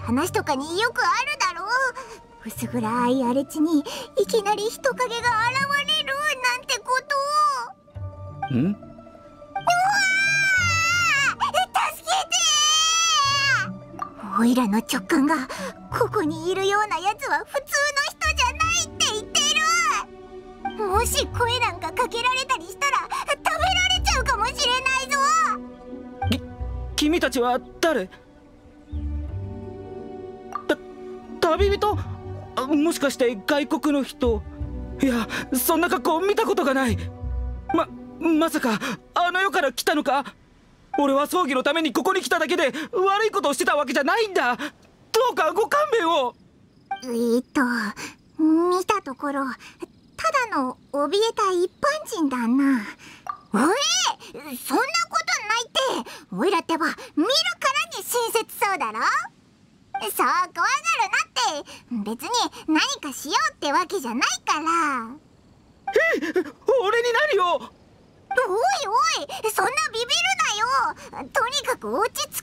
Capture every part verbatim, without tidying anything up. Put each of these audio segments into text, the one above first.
話とかによくあるだろう。薄暗い荒れ地にいきなり人影が現れるなんてこと。 ん？うわー！助けてー！おいらの直感がここにいるようなやつは普通の人じゃないって言ってる。もし声なんかかけられたりしたら食べられちゃうかもしれないぞ。 き、君たちは誰？た、旅人？もしかして外国の人？いや、そんな格好見たことがない。ま、まさかあの世から来たのか？俺は葬儀のためにここに来ただけで悪いことをしてたわけじゃないんだ。どうかご勘弁を。 えーっと見たところただの怯えた一般人だな。おい、そんなことないって。おいらってば見るからに親切そうだろ。そう怖がるなって。別に何かしようってわけじゃないから。 え、俺に何を？ おいおい、そんなビビるなよ。とにかく落ち着けって。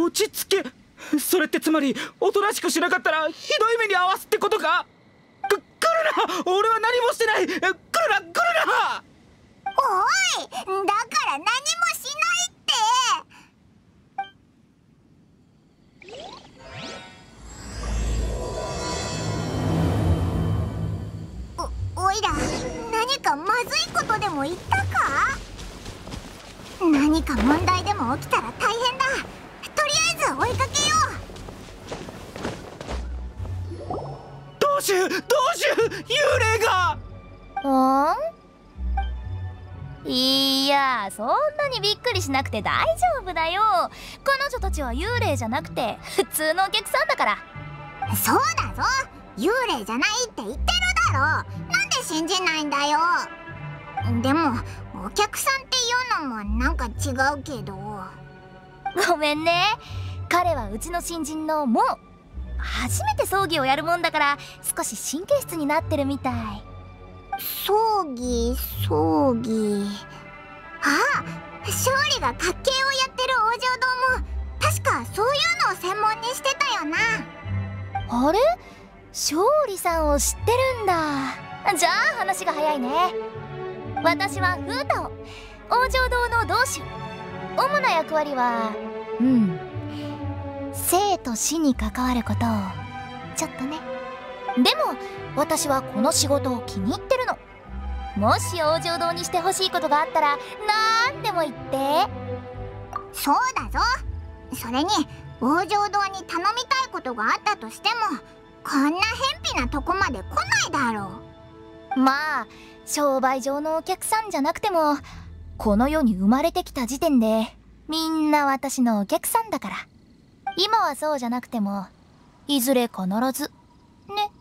落ち着け？それってつまりおとなしくしなかったらひどい目に遭わすってことか？く、来るな！俺は何もしてない！来るな！来るな！ おい、だから何もしないってお、おいら何かまずいことでも言ったか？何か問題でも起きたら大変だ。とりあえず追いかけよう。どうしようどうしよう、幽霊が。 ん？いや、そんなにびっくりしなくて大丈夫だよ。彼女たちは幽霊じゃなくて普通のお客さんだから。 そうだぞ、幽霊じゃないって言ってるだろ。なんで信じないんだよ。でもお客さんっていうのもなんか違うけど。 ごめんね、彼はうちの新人のもう初めて葬儀をやるもんだから少し神経質になってるみたい。 葬儀葬儀ああ、勝利が滑稽をやってる王城堂も確かそういうのを専門にしてたよな。 あれ、勝利さんを知ってるんだ。じゃあ話が早いね。私は風太を王城堂の同主。主な役割はうん生と死に関わることをちょっとね。でも私はこの仕事を気に入ってるの。もし王城堂にしてほしいことがあったらなんでも言って。 そうだぞ。それに王城堂に頼みたいことがあったとしてもこんな偏僻なとこまで来ないだろう。まあ商売上のお客さんじゃなくてもこの世に生まれてきた時点でみんな私のお客さんだから。今はそうじゃなくてもいずれ必ずね。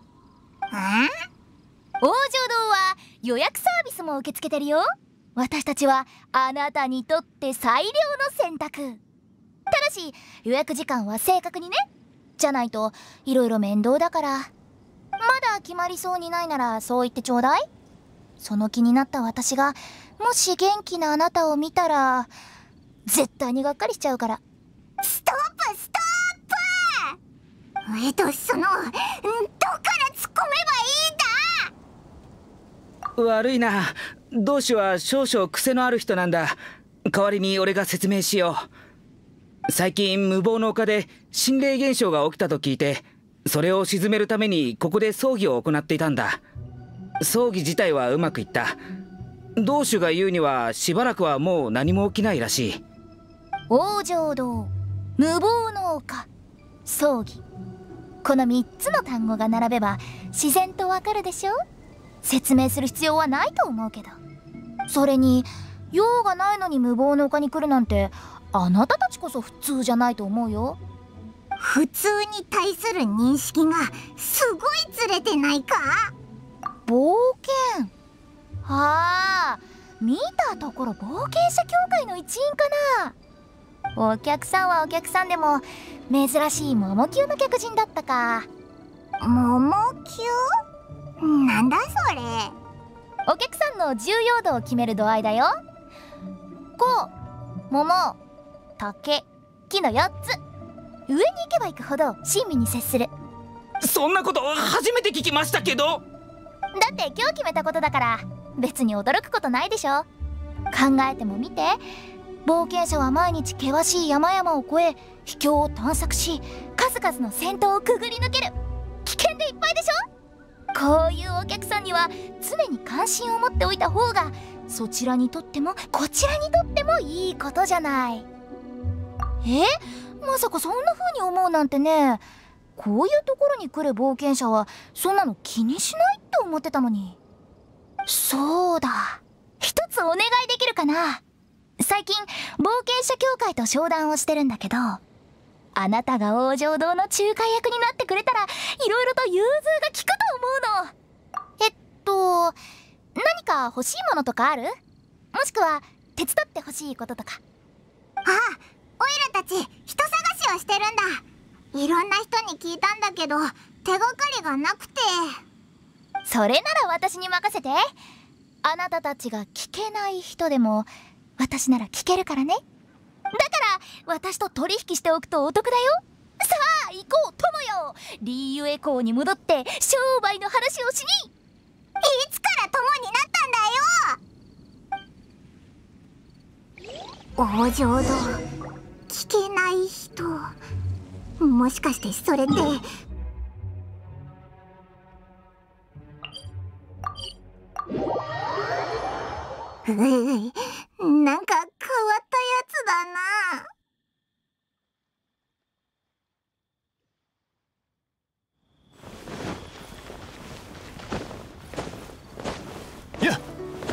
王城堂は予約サービスも受け付けてるよ。私たちはあなたにとって最良の選択。ただし予約時間は正確にね。じゃないといろいろ面倒だから。まだ決まりそうにないならそう言ってちょうだい。その気になった私がもし元気なあなたを見たら絶対にがっかりしちゃうから。 ストップストップ。えっとそのどっから突っ込めばいいんだ。 悪いな、同志は少々癖のある人なんだ。代わりに俺が説明しよう。最近無謀の丘で心霊現象が起きたと聞いて、それを鎮めるためにここで葬儀を行っていたんだ。葬儀自体はうまくいった。同志が言うにはしばらくはもう何も起きないらしい。 王城堂、無謀の丘、葬儀、このみっつの単語が並べば自然とわかるでしょ。説明する必要はないと思うけど。それに用がないのに無謀の丘に来るなんてあなたたちこそ普通じゃないと思うよ。 普通に対する認識がすごいずれてないか。 冒険、ああ、見たところ冒険者協会の一員かな。お客さんはお客さんでも珍しい桃級の客人だったか。 桃級？なんだそれ。 お客さんの重要度を決める度合いだよ。こう、桃、竹、木のよっつ。 上に行けば行くほど親身に接する。 そんなこと初めて聞きましたけど。 だって今日決めたことだから別に驚くことないでしょ。考えてもみて、冒険者は毎日険しい山々を越え秘境を探索し、数々の戦闘をくぐり抜ける。危険でいっぱいでしょ。こういうお客さんには常に関心を持っておいた方がそちらにとってもこちらにとってもいいことじゃない。え、まさかそんな風に思うなんてね。こういうところに来る冒険者はそんなの気にしないって思ってたのに。そうだ、一つお願いできるかな。最近冒険者協会と商談をしてるんだけど、あなたが王城堂の仲介役になってくれたらいろいろと融通が利くと思うの。えっと何か欲しいものとかある？もしくは手伝ってほしいこととか。 ああ、オイラたち人探しをしてるんだ。いろんな人に聞いたんだけど手がかりがなくて。 それなら私に任せて。あなたたちが聞けない人でも私なら聞けるからね。だから私と取引しておくとお得だよ。さあ行こう友よ。リーユエ港に戻って商売の話をしに。 いつから友になったんだよ。王城堂、聞けない人、もしかしてそれって。うい、なんか変わったやつだな。 やっ、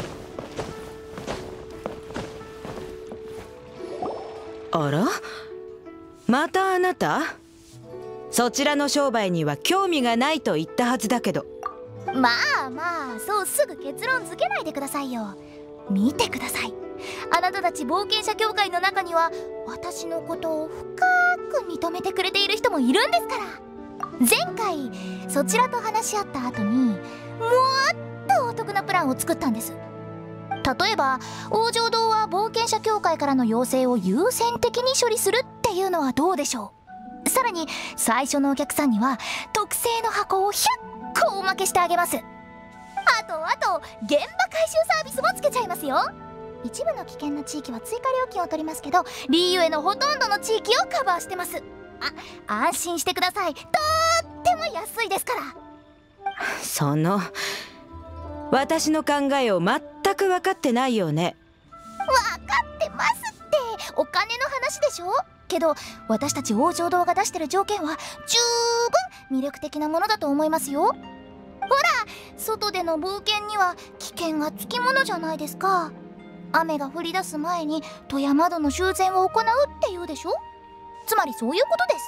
あら、またあなた？そちらの商売には興味がないと言ったはずだけど。 まあまあ、そうすぐ結論付けないでくださいよ。見てください。あなたたち冒険者協会の中には私のことを深く認めてくれている人もいるんですから。前回そちらと話し合った後にもっとお得なプランを作ったんです。例えば王城堂は冒険者協会からの要請を優先的に処理するっていうのはどうでしょう。さらに最初のお客さんには特製の箱をひゃっこおまけしてあげます。あとあと現場回収サービスもつけちゃいますよ。一部の危険な地域は追加料金を取りますけど、リーユエのほとんどの地域をカバーしてます。あ、安心してください。とっても安いですから。 その私の考えを全く分かってないよね。 分かってますって。お金の話でしょ。けど私たち王城堂が出してる条件は十分魅力的なものだと思いますよ。ほら、外での冒険には危険がつきものじゃないですか。雨が降り出す前に戸や窓の修繕を行うっていうでしょ。つまりそういうことです。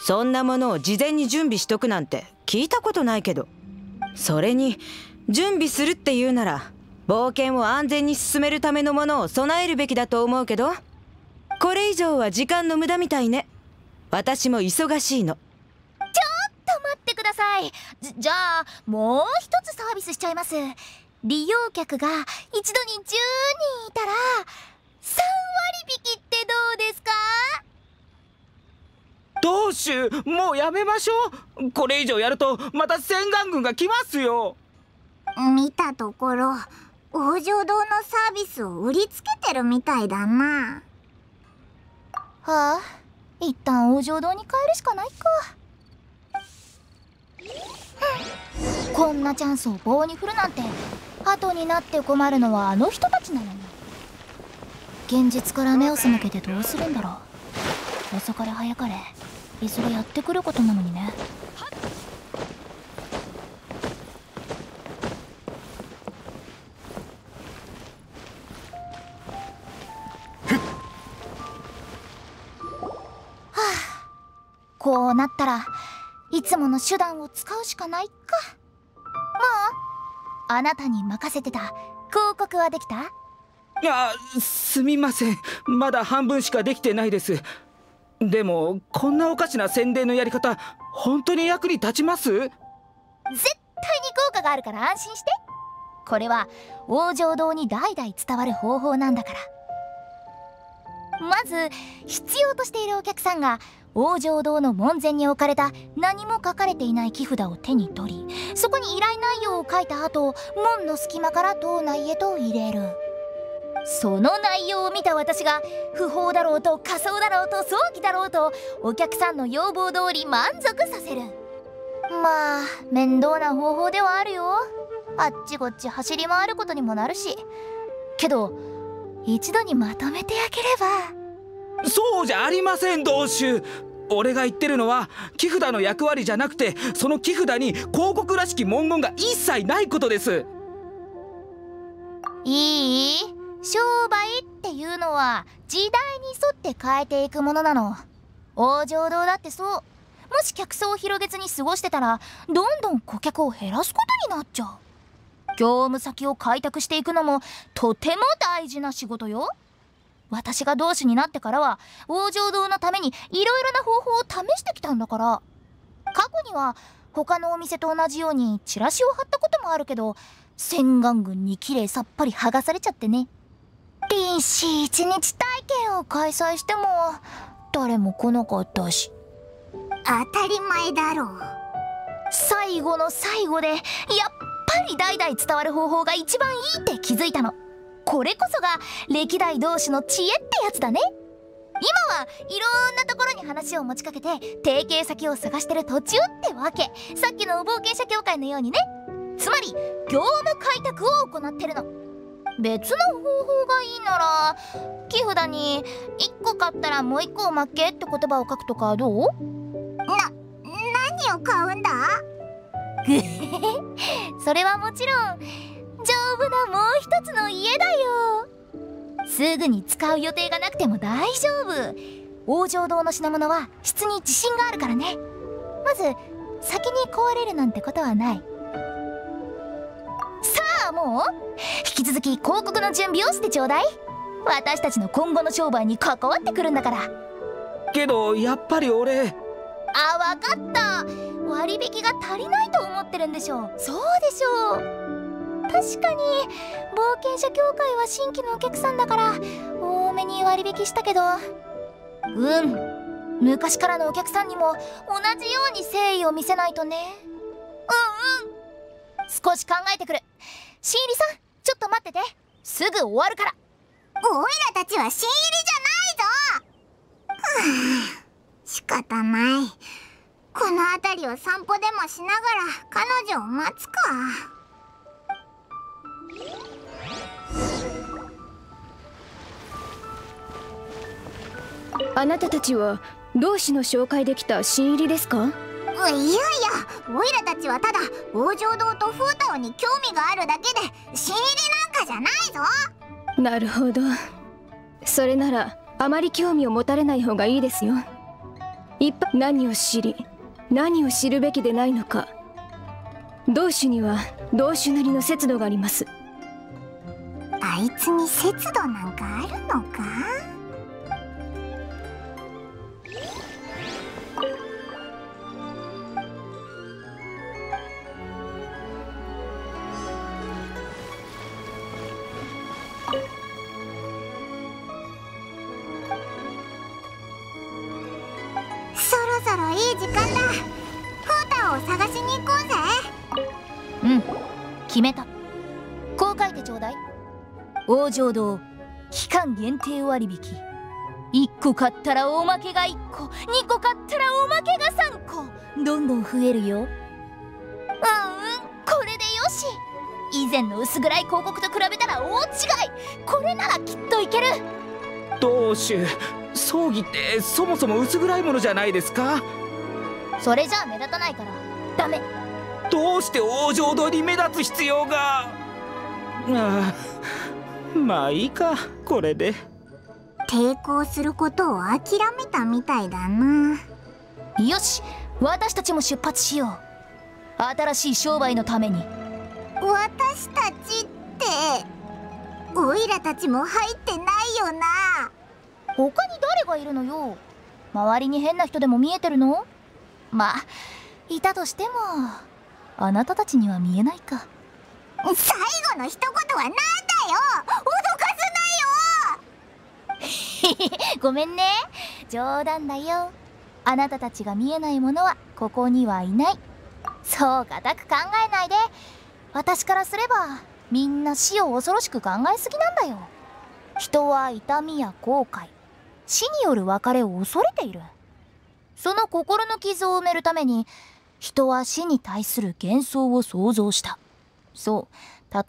そんなものを事前に準備しとくなんて聞いたことないけど、それに準備するっていうなら冒険を安全に進めるためのものを備えるべきだと思うけど、これ以上は時間の無駄みたいね。私も忙しいの。 ちょっと待ってください。じ, じゃあもう一つサービスしちゃいます。利用客が一度にじゅうにんいたらさん割引きってどうですか？ どうしゅう、もうやめましょう。これ以上やるとまた洗顔軍が来ますよ。 見たところ王城堂のサービスを売りつけてるみたいだな。 はあ、一旦王城堂に帰るしかないか。こんなチャンスを棒に振るなんて、後になって困るのはあの人たちなのに。現実から目を背けてどうするんだろう。遅かれ早かれいずれやってくることなのにね。こうなったらいつもの手段を使うしかないか。もうあなたに任せてた広告はできた？ あ、すみません、まだ半分しかできてないです。でもこんなおかしな宣伝のやり方本当に役に立ちます？絶対に効果があるから安心して。これは王城堂に代々伝わる方法なんだから。 まず必要としているお客さんが往生堂の門前に置かれた何も書かれていない木札を手に取り、そこに依頼内容を書いた後、門の隙間から島内へと入れる。その内容を見た私が不法だろうと仮装だろうと葬儀だろうとお客さんの要望通り満足させる。まあ面倒な方法ではあるよ。あっちこっち走り回ることにもなるし。けど一度にまとめてあげれば。 そうじゃありません同主。俺が言ってるのは木札の役割じゃなくて、その木札に広告らしき文言が一切ないことです。 いい？商売っていうのは時代に沿って変えていくものなの。往生堂だってそう。もし客層を広げずに過ごしてたらどんどん顧客を減らすことになっちゃう。業務先を開拓していくのもとても大事な仕事よ。私が同志になってからは往生堂のためにいろいろな方法を試してきたんだから。過去には他のお店と同じようにチラシを貼ったこともあるけど、洗顔群にきれいさっぱり剥がされちゃってね。臨死一日体験を開催しても誰も来なかったし。 当たり前だろう。 最後の最後でやっぱり代々伝わる方法が一番いいって気づいたの。これこそが歴代同士の知恵ってやつだね。今はいろんなところに話を持ちかけて提携先を探してる途中ってわけ。さっきの冒険者協会のようにね。つまり業務開拓を行ってるの。別の方法がいいなら木札にいっこ買ったらもういっこおまけって言葉を書くとかどう？ な、何を買うんだ？ それはもちろん丈夫なもう一つの家だよ。すぐに使う予定がなくても大丈夫。往生堂の品物は質に自信があるからね。まず先に壊れるなんてことはない。さあもう引き続き広告の準備をしてちょうだい。私たちの今後の商売に関わってくるんだから。 けどやっぱり俺。 あ、わかった。割引が足りないと思ってるんでしょう。そうでしょう。確かに冒険者協会は新規のお客さんだから多めに割引したけど、うん昔からのお客さんにも同じように誠意を見せないとね。うんうん少し考えてくる。新入りさんちょっと待ってて、すぐ終わるから。 おいらたちは新入りじゃないぞ。はあ、仕方ない。この辺りを散歩でもしながら彼女を待つか。 あなたたちは同志の紹介できた新入りですか？ いやいや、おいらたちはただ往生堂とフータオに興味があるだけで新入りなんかじゃないぞ。 なるほど。それならあまり興味を持たれない方がいいですよ。一般何を知り何を知るべきでないのか、同種には同種なりの節度があります。 あいつに節度なんかあるのか？そろそろいい時間だ。フータを探しに行こうぜ。 うん決めた。こう書いてちょうだい。往生堂期間限定割引。いっこ買ったらおまけがいっこ、にこ買ったらおまけがさんこ、どんどん増えるよ。うんうんこれでよし。以前の薄暗い広告と比べたら大違い。これならきっといける。 同主、葬儀ってそもそも薄暗いものじゃないですか？ それじゃあ目立たないからダメ。 どうして往生堂に目立つ必要が？ああ、まあいいかこれで。 抵抗することを諦めたみたいだな。 よし、私たちも出発しよう。新しい商売のために。 私たちってオイラたちも入ってないよな。 他に誰がいるのよ。周りに変な人でも見えてるの？まあいたとしてもあなたたちには見えないか。 最後の一言はなんだよ。脅かすなよ。 ごめんね、冗談だよ。あなたたちが見えないものはここにはいない。そう固く考えないで。私からすればみんな死を恐ろしく考えすぎなんだよ。人は痛みや後悔、死による別れを恐れている。その心の傷を埋めるために人は死に対する幻想を想像した。そう、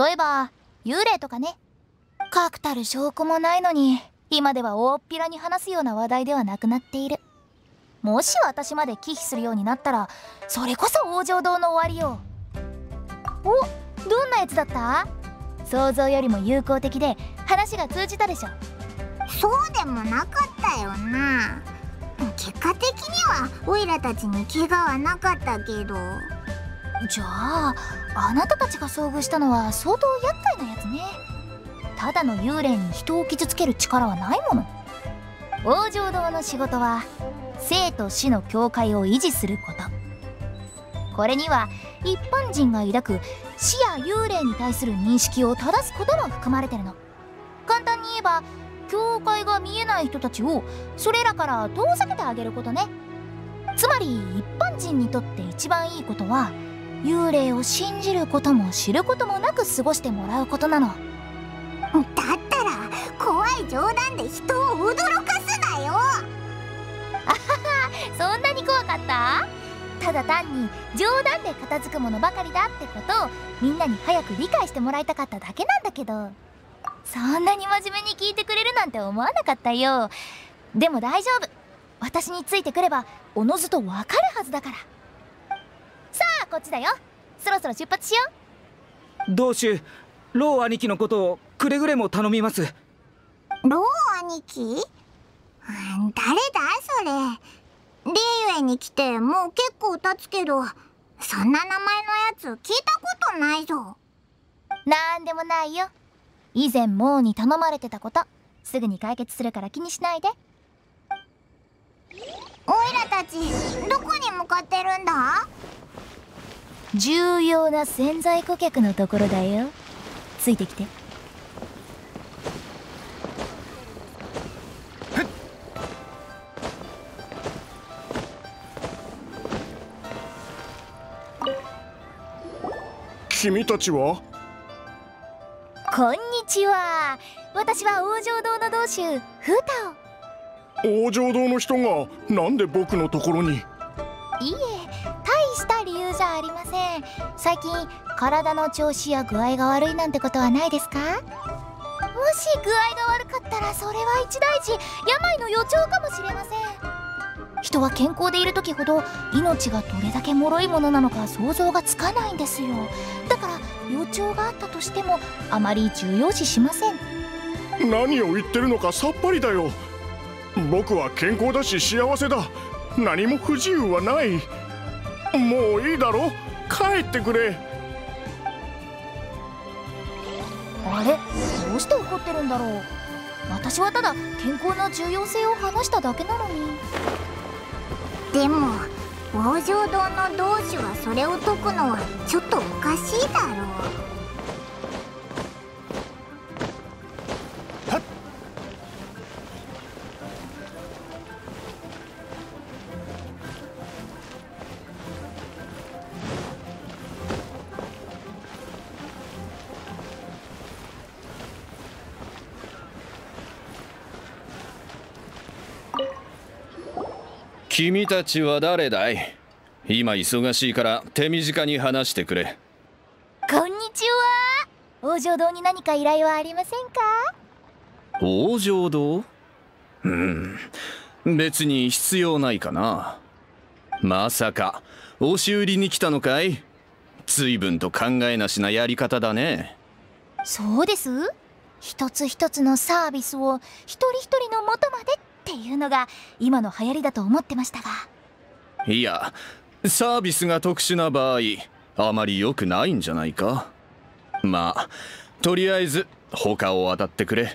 例えば幽霊とかね。確たる証拠もないのに今では大っぴらに話すような話題ではなくなっている。もし私まで忌避するようになったらそれこそ往生堂の終わりよ。お、どんなやつだった？想像よりも友好的で話が通じたでしょ。 そうでもなかったよな。結果的にはオイラたちに怪我はなかったけど。 じゃああなたたちが遭遇したのは相当厄介なやつね。ただの幽霊に人を傷つける力はないもの。往生堂の仕事は生と死の境界を維持すること。これには一般人が抱く死や幽霊に対する認識を正すことも含まれてるの。簡単に言えば境界が見えない人たちをそれらから遠ざけてあげることね。つまり一般人にとって一番いいことは幽霊を信じることも知ることもなく過ごしてもらうことなの。 だったら怖い冗談で人を驚かすなよ。 あはは、そんなに怖かった？ただ単に冗談で片付くものばかりだってことをみんなに早く理解してもらいたかっただけなんだけど、そんなに真面目に聞いてくれるなんて思わなかったよ。でも大丈夫、私についてくればおのずとわかるはずだから。さあこっちだよ。そろそろ出発しよう。同種ロー兄貴のことをくれぐれも頼みます。 ロー兄貴？誰だそれ。リーウェに来てもう結構経つけど、そんな名前のやつ聞いたことないぞ。 なんでもないよ。以前モーに頼まれてたこと、すぐに解決するから気にしないで。 オイラたちどこに向かってるんだ？ 重要な潜在顧客のところだよ。ついてきて。 君たちは？ こんにちは。私は往生堂の同種フータオ。 往生堂の人がなんで僕のところに？ いいえ、大した理由じゃありません。最近体の調子や具合が悪いなんてことはないですか？もし具合が悪かったらそれは一大事、病の予兆かもしれません。人は健康でいる時ほど命がどれだけ脆いものなのか想像がつかないんですよ。だから予兆があったとしてもあまり重要視しません。 何を言ってるのかさっぱりだよ。僕は健康だし幸せだ。何も不自由はない。もういいだろ、帰ってくれ。 あれ、どうして怒ってるんだろう。私はただ健康の重要性を話しただけなのに。 でも往生堂の同種はそれを解くのはちょっとおかしいだろう。 君たちは誰だい？今忙しいから手短に話してくれ。 こんにちは。往生堂に何か依頼はありませんか？ 往生堂？うん、別に必要ないかな。まさか押し売りに来たのかい？随分と考えなしなやり方だね。 そうです。一つ一つのサービスを一人一人の元までっていうのが今の流行りだと思ってましたが。 いや、サービスが特殊な場合あまり良くないんじゃないか。まあとりあえず他を当たってくれ。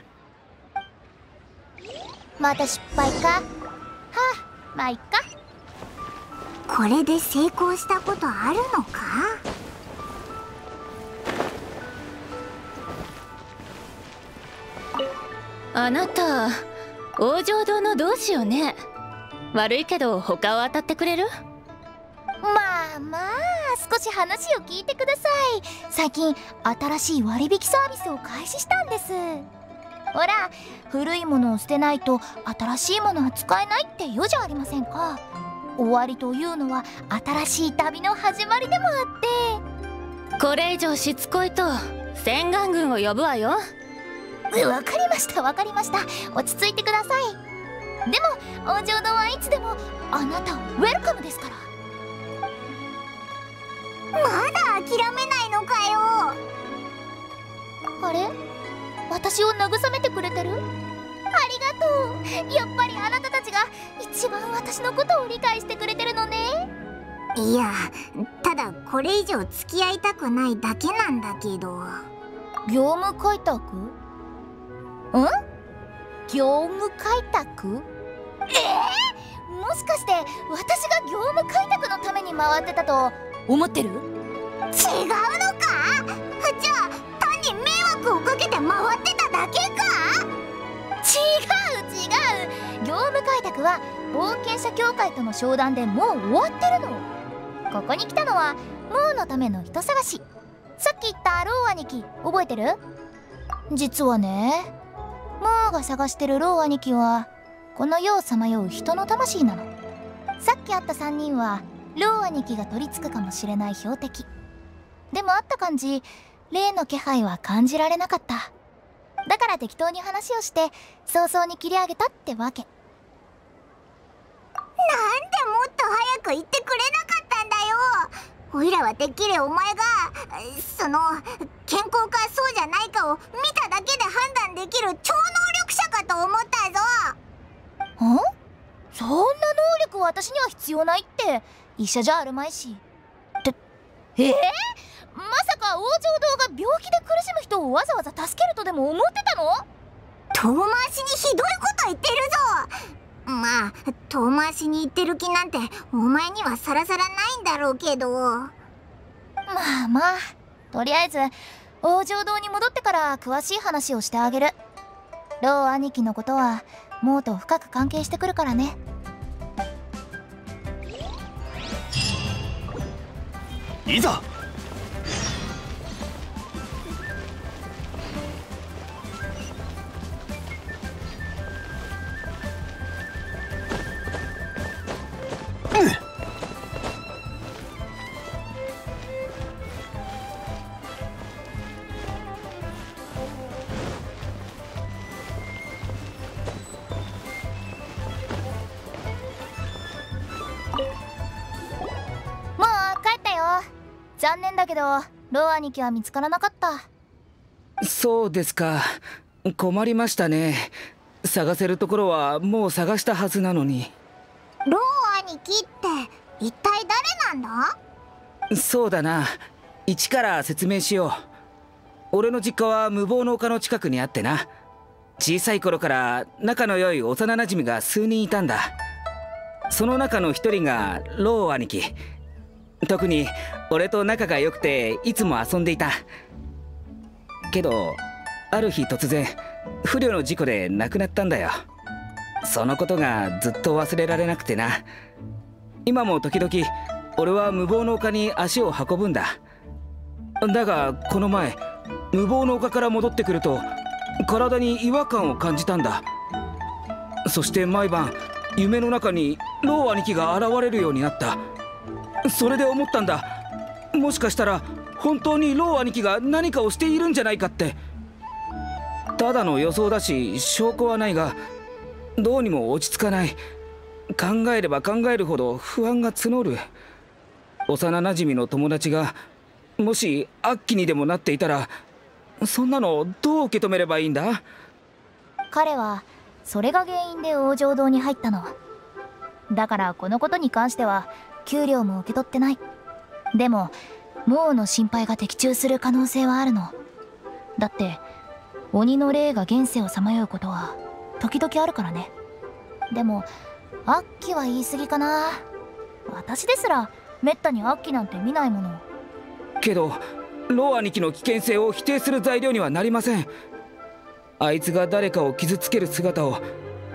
また失敗か。はあ、まあいっか。 これで成功したことあるのか？ あなた王城堂の同志よね。悪いけど他を当たってくれる？ まあまあ、少し話を聞いてください。最近新しい割引サービスを開始したんです。ほら、古いものを捨てないと新しいものは使えないって言うじゃありませんか。終わりというのは新しい旅の始まりでもあって。 これ以上しつこいと洗顔軍を呼ぶわよ。 わかりましたわかりました。落ち着いてください。でも王城堂はいつでもあなたをウェルカムですから。 まだ諦めないのかよ。 あれ、私を慰めてくれてる？ありがとう。やっぱりあなたたちが一番私のことを理解してくれてるのね。 いや、ただこれ以上付き合いたくないだけなんだけど。 業務開拓？ん？業務開拓？えー、もしかして私が業務開拓のために回ってたと思ってる？違うのか？ じゃあ単に迷惑をかけて回ってただけか？ 違う違う。業務開拓は冒険者協会との商談でもう終わってるの。ここに来たのはモーのための人探し。さっき言ったロー兄貴覚えてる？実はね、モーが探してるロー兄貴はこの世をさまよう人の魂なの。さっき会ったさんにんはロー兄貴が取り付くかもしれない標的。でも会った感じ、例の気配は感じられなかった。だから適当に話をして早々に切り上げたってわけ。 なんでもっと早く言ってくれなかったんだよ。おいらはてっきりお前がその健康かそうじゃないかを見ただけで判断できる超能力者かと思ったぞ。 ん？そんな能力私には必要ないって医者じゃあるまいし。ってえー、まさか王城堂が病気で苦しむ人をわざわざ助けるとでも思ってたの？ 遠回しにひどいこと言ってるぞ。まあ遠回しに言ってる気なんてお前にはさらさらないんだろうけど。まあまあ、とりあえず王城堂に戻ってから詳しい話をしてあげる。ロー兄貴のことはモーと深く関係してくるからね。 いざ。 残念だけどロー兄貴は見つからなかった。 そうですか。困りましたね。探せるところはもう探したはずなのに。 ロー兄貴って一体誰なんだ？そうだな、一から説明しよう。俺の実家は無謀の丘の近くにあってな、小さい頃から仲の良い幼なじみが数人いたんだ。その中の一人がロー兄貴。特に俺と仲が良くていつも遊んでいた。けどある日突然不慮の事故で亡くなったんだよ。そのことがずっと忘れられなくてな。今も時々俺は無謀の丘に足を運ぶんだ。だがこの前無謀の丘から戻ってくると体に違和感を感じたんだ。そして毎晩夢の中にロー兄貴が現れるようになった。それで思ったんだ。もしかしたら本当にロー兄貴が何かをしているんじゃないかって。ただの予想だし証拠はないがどうにも落ち着かない。考えれば考えるほど不安が募る。幼なじみの友達がもし悪鬼にでもなっていたらそんなのどう受け止めればいいんだ？ 彼はそれが原因で王城堂に入ったの。だからこのことに関しては給料も受け取ってない。でもモーの心配が的中する可能性はあるの。だって鬼の霊が現世をさまようことは時々あるからね。でも悪鬼は言い過ぎかな。私ですらめったに悪鬼なんて見ないもの。 けどロー兄貴の危険性を否定する材料にはなりません。あいつが誰かを傷つける姿を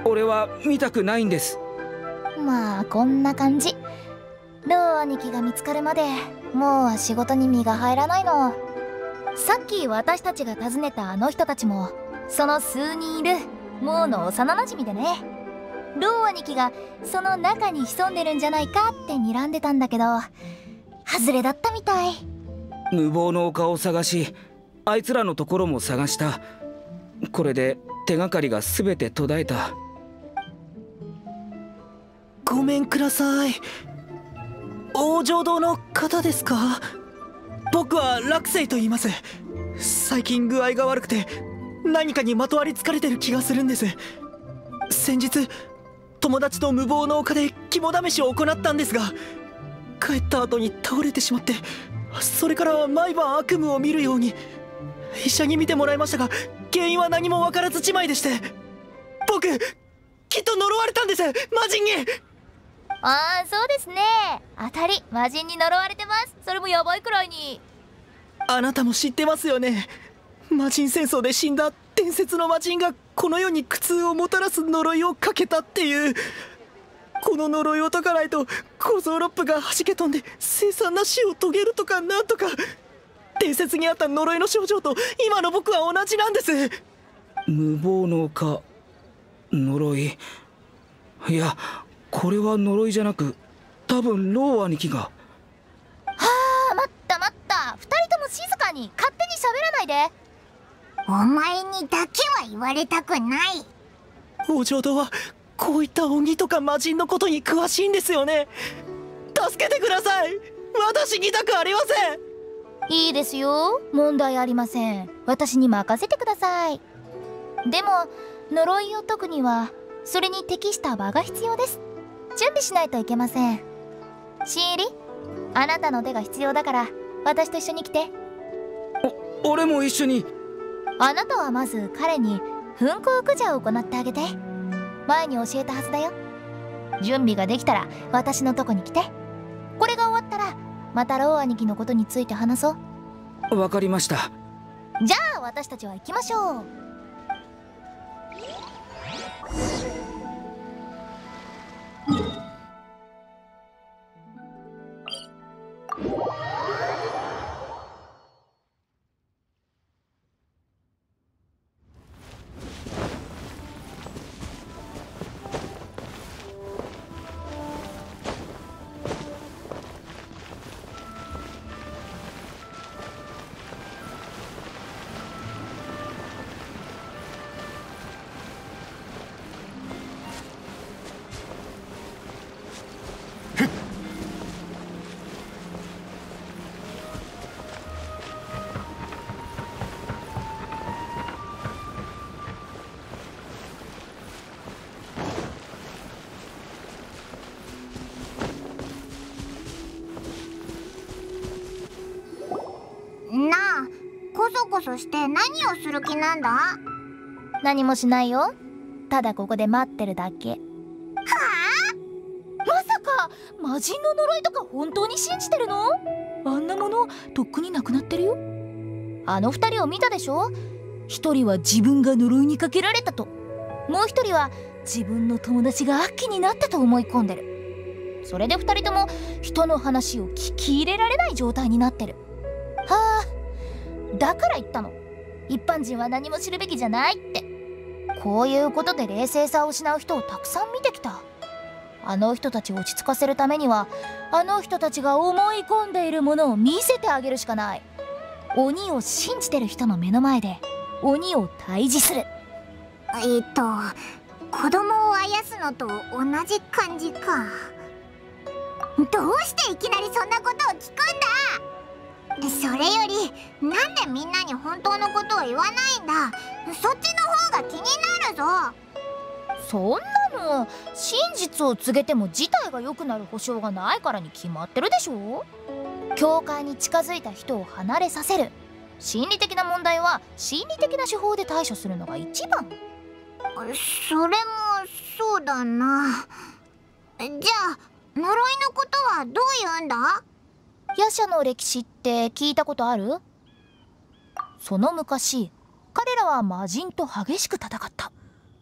俺は見たくないんです。 まあこんな感じ。ロー兄貴が見つかるまでもう仕事に身が入らないの。さっき私たちが訪ねたあの人たちもその数人いるモーの幼なじみでね。ロー兄貴がその中に潜んでるんじゃないかって睨んでたんだけど外れだったみたい。 無謀の丘を探し、あいつらのところも探した。これで手がかりが全て途絶えた。 ごめんください。王城堂の方ですか？僕は落星と言います。最近具合が悪くて何かにまとわりつかれてる気がするんです。先日友達と無謀の丘で肝試しを行ったんですが、帰った後に倒れてしまって、それからは毎晩悪夢を見るように。医者に診てもらいましたが原因は何も分からずじまいでして、僕きっと呪われたんです、魔人に。 ああ、そうですね。当たり、魔人に呪われてます。それもヤバいくらいに。 あなたも知ってますよね。魔人戦争で死んだ伝説の魔人がこの世に苦痛をもたらす呪いをかけたっていう。この呪いを解かないと小僧ロップが弾け飛んで凄惨な死を遂げるとかなんとか。伝説にあった呪いの症状と今の僕は同じなんです。 無謀の丘、呪い。いや、これは呪いじゃなく、多分ロー兄貴が。 はあ、待った待った。二人とも静かに、勝手に喋らないで。 お前にだけは言われたくない。 王城堂はこういった鬼とか魔人のことに詳しいんですよね。助けてください。私にたくありません。 いいですよ、問題ありません。私に任せてください。でも呪いを解くにはそれに適した場が必要です。準備しないといけません。新入り、あなたの手が必要だから私と一緒に来て。 お、俺も一緒に。 あなたはまず彼に噴光駆除を行ってあげて。前に教えたはずだよ。準備ができたら私のとこに来て。これが終わったらまたロー兄貴のことについて話そう。 わかりました。 じゃあ私たちは行きましょう。 なあ、こそこそして何をする気なんだ？ 何もしないよ。ただここで待ってるだけ。はあ？まさか魔人の呪いとか本当に信じてるの？あんなものとっくになくなってるよ。あの二人を見たでしょ？一人は自分が呪いにかけられたと、もう一人は自分の友達が悪鬼になったと思い込んでる。それで二人とも人の話を聞き入れられない状態になってる。はあ、だから言ったの。一般人は何も知るべきじゃないって。こういうことで冷静さを失う人をたくさん見てきた。あの人たちを落ち着かせるためにはあの人たちが思い込んでいるものを見せてあげるしかない。鬼を信じてる人の目の前で鬼を退治する。 えっと子供をあやすのと同じ感じか。どうしていきなりそんなことを聞くんだ？それよりなんでみんなに本当のことを言わないんだ。そっちの方が気になるぞ。 そんなの真実を告げても事態が良くなる保証がないからに決まってるでしょ。教会に近づいた人を離れさせる。心理的な問題は心理的な手法で対処するのが一番。 それもそうだな。じゃあ呪いのことはどう言うんだ？ 夜叉の歴史って聞いたことある？その昔彼らは魔人と激しく戦った。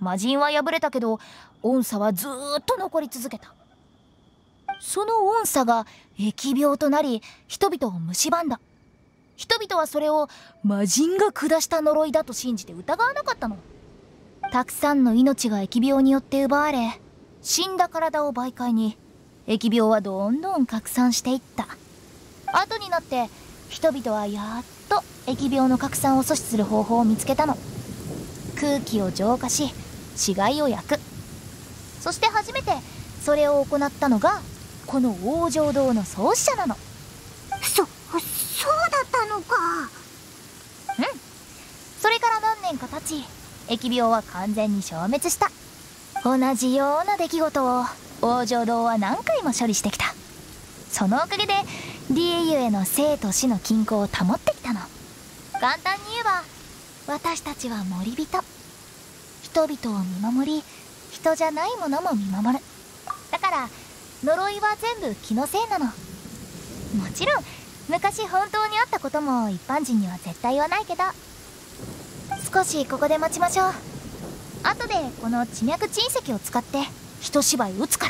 魔人は破れたけど怨嗟はずーっと残り続けた。その怨嗟が疫病となり人々を蝕んだ。人々はそれを魔人が下した呪いだと信じて疑わなかったの。たくさんの命が疫病によって奪われ、死んだ体を媒介に疫病はどんどん拡散していった。後になって人々はやっと疫病の拡散を阻止する方法を見つけたの。空気を浄化し死骸を焼く。そして初めてそれを行ったのがこの往生堂の創始者なの。 そ、そうだったのか。 うん。それから何年か経ち、疫病は完全に消滅した。同じような出来事を往生堂は何回も処理してきた。そのおかげでリエユへの生と死の均衡を保ってきたの。簡単に言えば私たちは森人。人々を見守り、人じゃないものも見守る。だから呪いは全部気のせいなの。もちろん昔本当にあったことも一般人には絶対はないけど、少しここで待ちましょう。後でこの地脈鎮石を使って一芝居打つから。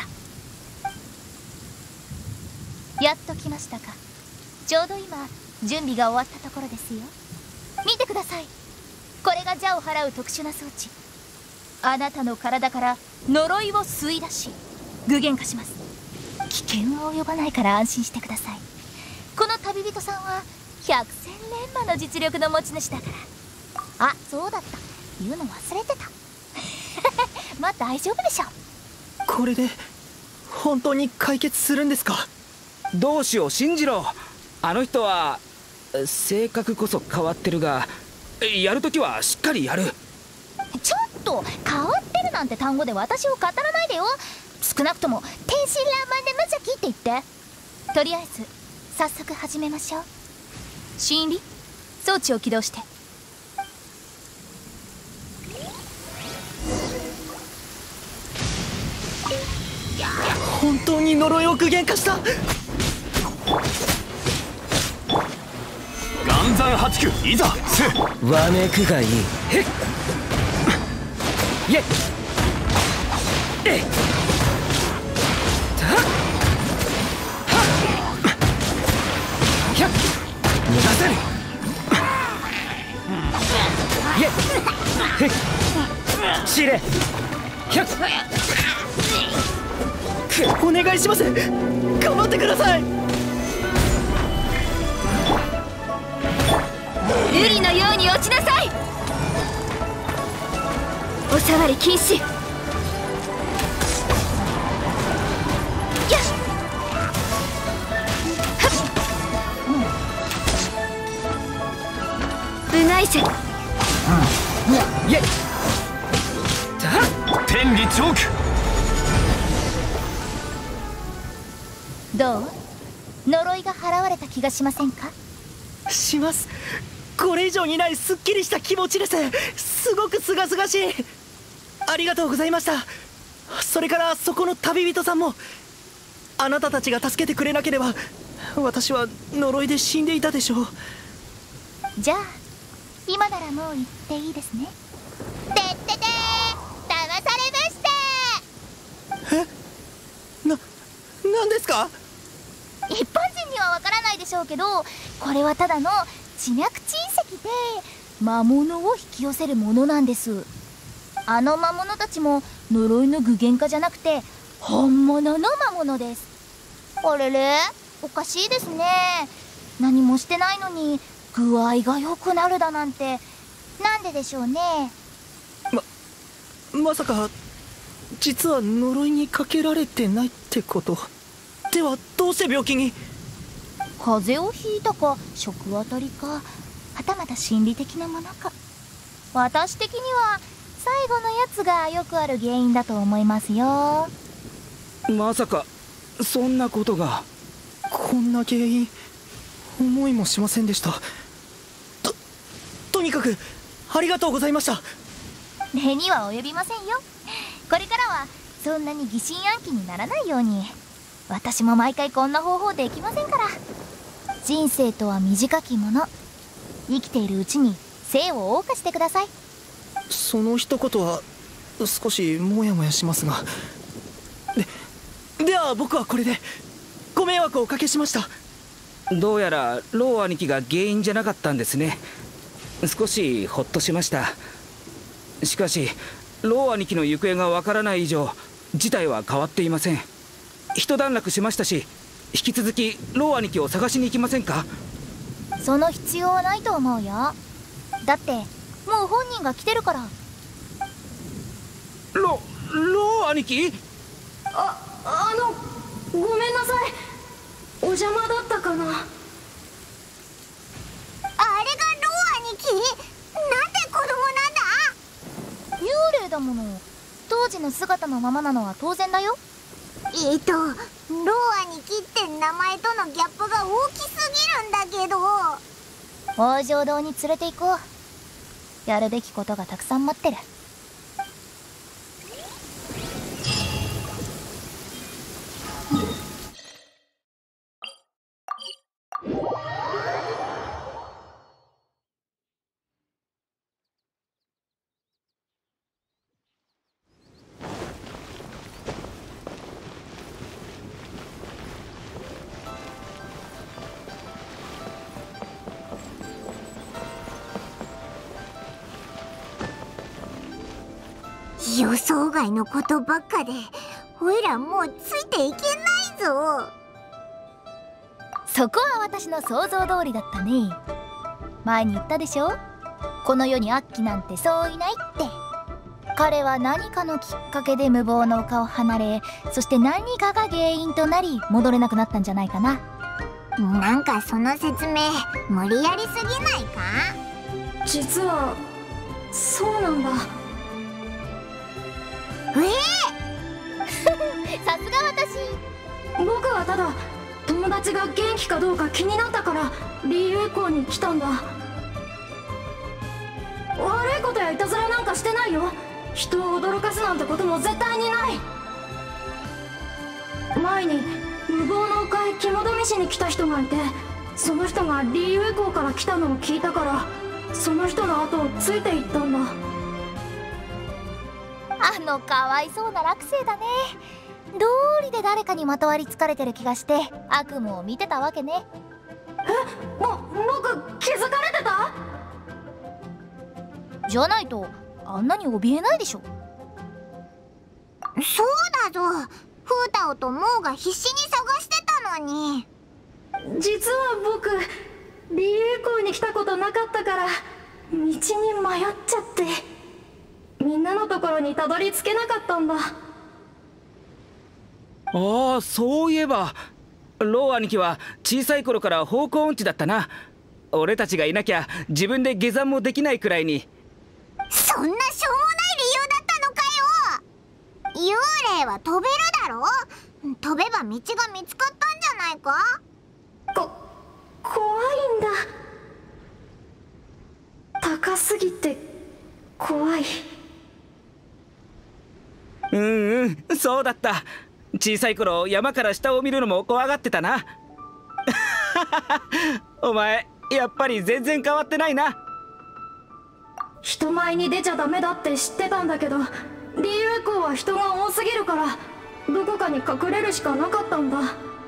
やっと来ましたか。ちょうど今準備が終わったところですよ。見てください。これが邪を払う特殊な装置。あなたの体から呪いを吸い出し具現化します。危険は及ばないから安心してください。この旅人さんは百戦錬磨の実力の持ち主だから。あ、そうだった、言うの忘れてた。まあ大丈夫でしょ。 これで本当に解決するんですか？ 同志を信じろ。あの人は性格こそ変わってるが、やるときはしっかりやる。 ちょっと変わってるなんて単語で私を語らないでよ。少なくとも天真爛漫で無邪気って言って。とりあえず早速始めましょう。新入り装置を起動して。 本当に呪いを具現化した。 岩山八九いざせ。 わめくがいい。へっイェッえったはっひゃっ逃がせる。イェッへっしれひゃっお願いします。頑張ってください。 瑠璃のように落ちなさい。お触り禁止。よし。うがいせ。 イェッた天理チョーク。 どう？呪いが払われた気がしませんか？ します。これ以上にないすっきりした気持ちです。すごくすがすがしい。ありがとうございました。それからそこの旅人さんも、あなたたちが助けてくれなければ私は呪いで死んでいたでしょう。 じゃあ今ならもう言っていいですね。てっててー、騙されました。 えな、なんですか？ 一般人にはわからないでしょうけど、これはただの地脈鎮石で魔物を引き寄せるものなんです。あの魔物たちも呪いの具現化じゃなくて本物の魔物です。あれれ、おかしいですね。何もしてないのに具合が良くなるだなんて、なんででしょうね。 ま、まさか実は呪いにかけられてないってこと？ではどうして病気に？ 風邪をひいたか食当たりか、はたまた心理的なものか。私的には最後のやつがよくある原因だと思いますよ。 まさかそんなことが。 こんな原因思いもしませんでした。ととにかくありがとうございました。 礼には及びませんよ。これからはそんなに疑心暗鬼にならないように。私も毎回こんな方法できませんから。人生とは短きもの。生きているうちに生を謳歌してください。 その一言は少しモヤモヤしますが。ででは僕はこれで。ご迷惑をおかけしました。 どうやらロー兄貴が原因じゃなかったんですね。少しほっとしました。しかしロー兄貴の行方がわからない以上事態は変わっていません。一段落しましたし、引き続きロー兄貴を探しに行きませんか？ その必要はないと思うよ。だってもう本人が来てるから。 ロロー兄貴？ ああのごめんなさい、お邪魔だったかな。あれがロー兄貴？なんで子供なんだ？ 幽霊だもの。当時の姿のままなのは当然だよ。 えっとロー兄貴って名前とのギャップが大きすぎるんだけど。 王城堂に連れて行こう。やるべきことがたくさん待ってる。 予想外のことばっかでおいらもうついていけないぞ。 そこは私の想像通りだったね。前に言ったでしょ、この世にアッキなんてそういないって。彼は何かのきっかけで無謀の丘を離れ、そして何かが原因となり戻れなくなったんじゃないかな。 なんかその説明無理やりすぎないか？ 実はそうなんだ。 ええさすが私。 僕はただ友達が元気かどうか気になったからリーウェ校に来たんだ。悪いことやいたずらなんかしてないよ。人を驚かすなんてことも絶対にない。前に無謀の丘へ肝試しに来た人がいて、その人がリーウェ校から来たのを聞いたからその人の後をついていったんだ。 あのかわいそうな落星だね。道理で誰かにまとわりつかれてる気がして悪夢を見てたわけね。 え、ぼ僕気づかれてた？ じゃないとあんなに怯えないでしょ。 そうだぞ、フータオとモーが必死に探してたのに。 実は僕リーウェ校に来たことなかったから道に迷っちゃって、みんなのところにたどり着けなかったんだ。 ああ、そういえばロー兄貴は小さい頃から方向音痴だったな。俺たちがいなきゃ自分で下山もできないくらいに。 そんなしょうもない理由だったのかよ。幽霊は飛べるだろ。飛べば道が見つかったんじゃないか。 こ怖いんだ。高すぎて怖い。 うんうん、そうだった。小さい頃山から下を見るのも怖がってたな。お前やっぱり全然変わってないな。 人前に出ちゃダメだって知ってたんだけど、リーウェ校は人が多すぎるからどこかに隠れるしかなかったんだ。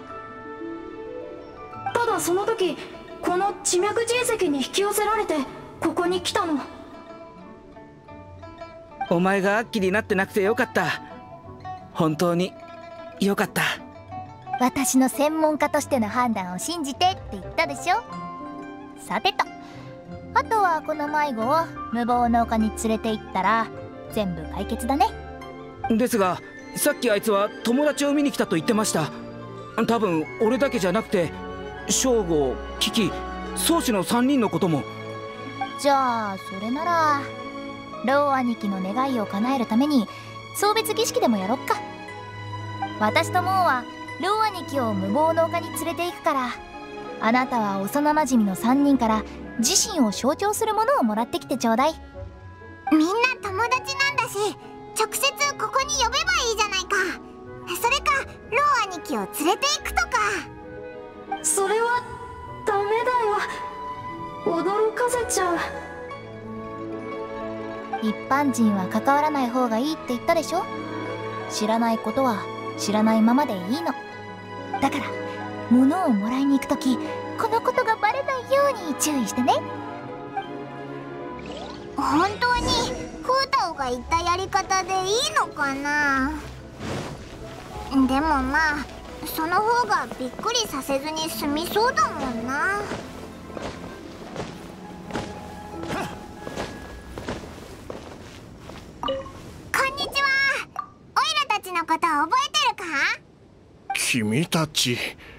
ただその時この地脈人石に引き寄せられてここに来たの。 お前がアッキーになってなくてよかった。本当によかった。 私の専門家としての判断を信じてって言ったでしょ。さてと、あとはこの迷子を無謀の丘に連れて行ったら全部解決だね。 ですがさっきあいつは友達を見に来たと言ってました。多分俺だけじゃなくてショウゴ、キキ、宗師のさんにんのことも。 じゃあそれならロー兄貴の願いを叶えるために送別儀式でもやろっか。私とモーはロー兄貴を無謀の丘に連れて行くから、あなたは幼なじみのさんにんから自身を象徴するものをもらってきてちょうだい。 みんな友達なんだし直接ここに呼べばいいじゃないか。それかロー兄貴を連れて行くとか。 それはダメだよ、驚かせちゃう。 一般人は関わらない方がいいって言ったでしょ。知らないことは知らないままでいいの。だから物をもらいに行くとき、このことがバレないように注意してね。 本当にフータオが言ったやり方でいいのかな。でもまあその方がびっくりさせずに済みそうだもんな。こんにちは。オイラたちのこと覚えてるか？ 君たち、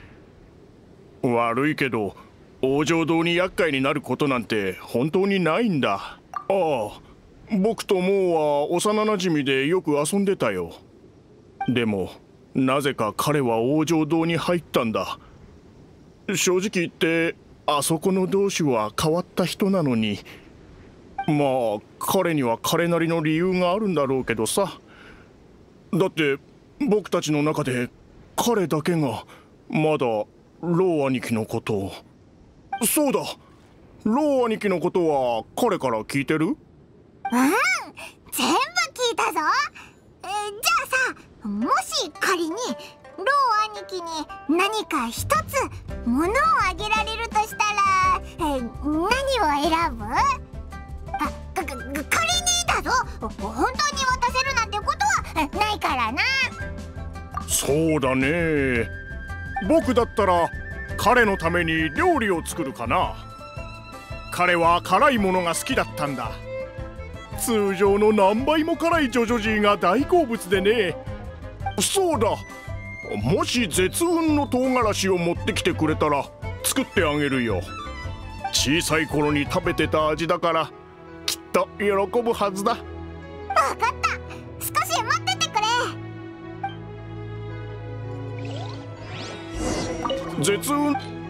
悪いけど王城堂に厄介になることなんて本当にないんだ。ああ、僕とモーは幼なじみでよく遊んでたよ。でもなぜか彼は王城堂に入ったんだ。正直言ってあそこの同種は変わった人なのに、まあ彼には彼なりの理由があるんだろうけどさ。だって僕たちの中で彼だけがまだロー兄貴のことを。そうだ、ロー兄貴のことは彼から聞いてる？うん、 全部聞いたぞ。えー、じゃあさ、もし仮にロー兄貴に何か一つ物をあげられるとしたら、えー、何を選ぶ？あ、かか仮にだぞ。本当に渡せるなんてことはないからな。 そうだね。僕だったら彼のために料理を作るかな。彼は辛いものが好きだったんだ。通常の何倍も辛いジョジョジーが大好物でね。そうだ、もし絶運の唐辛子を持ってきてくれたら作ってあげるよ。小さい頃に食べてた味だからきっと喜ぶはずだ。 わかった、少し待っててくれ。 絶運、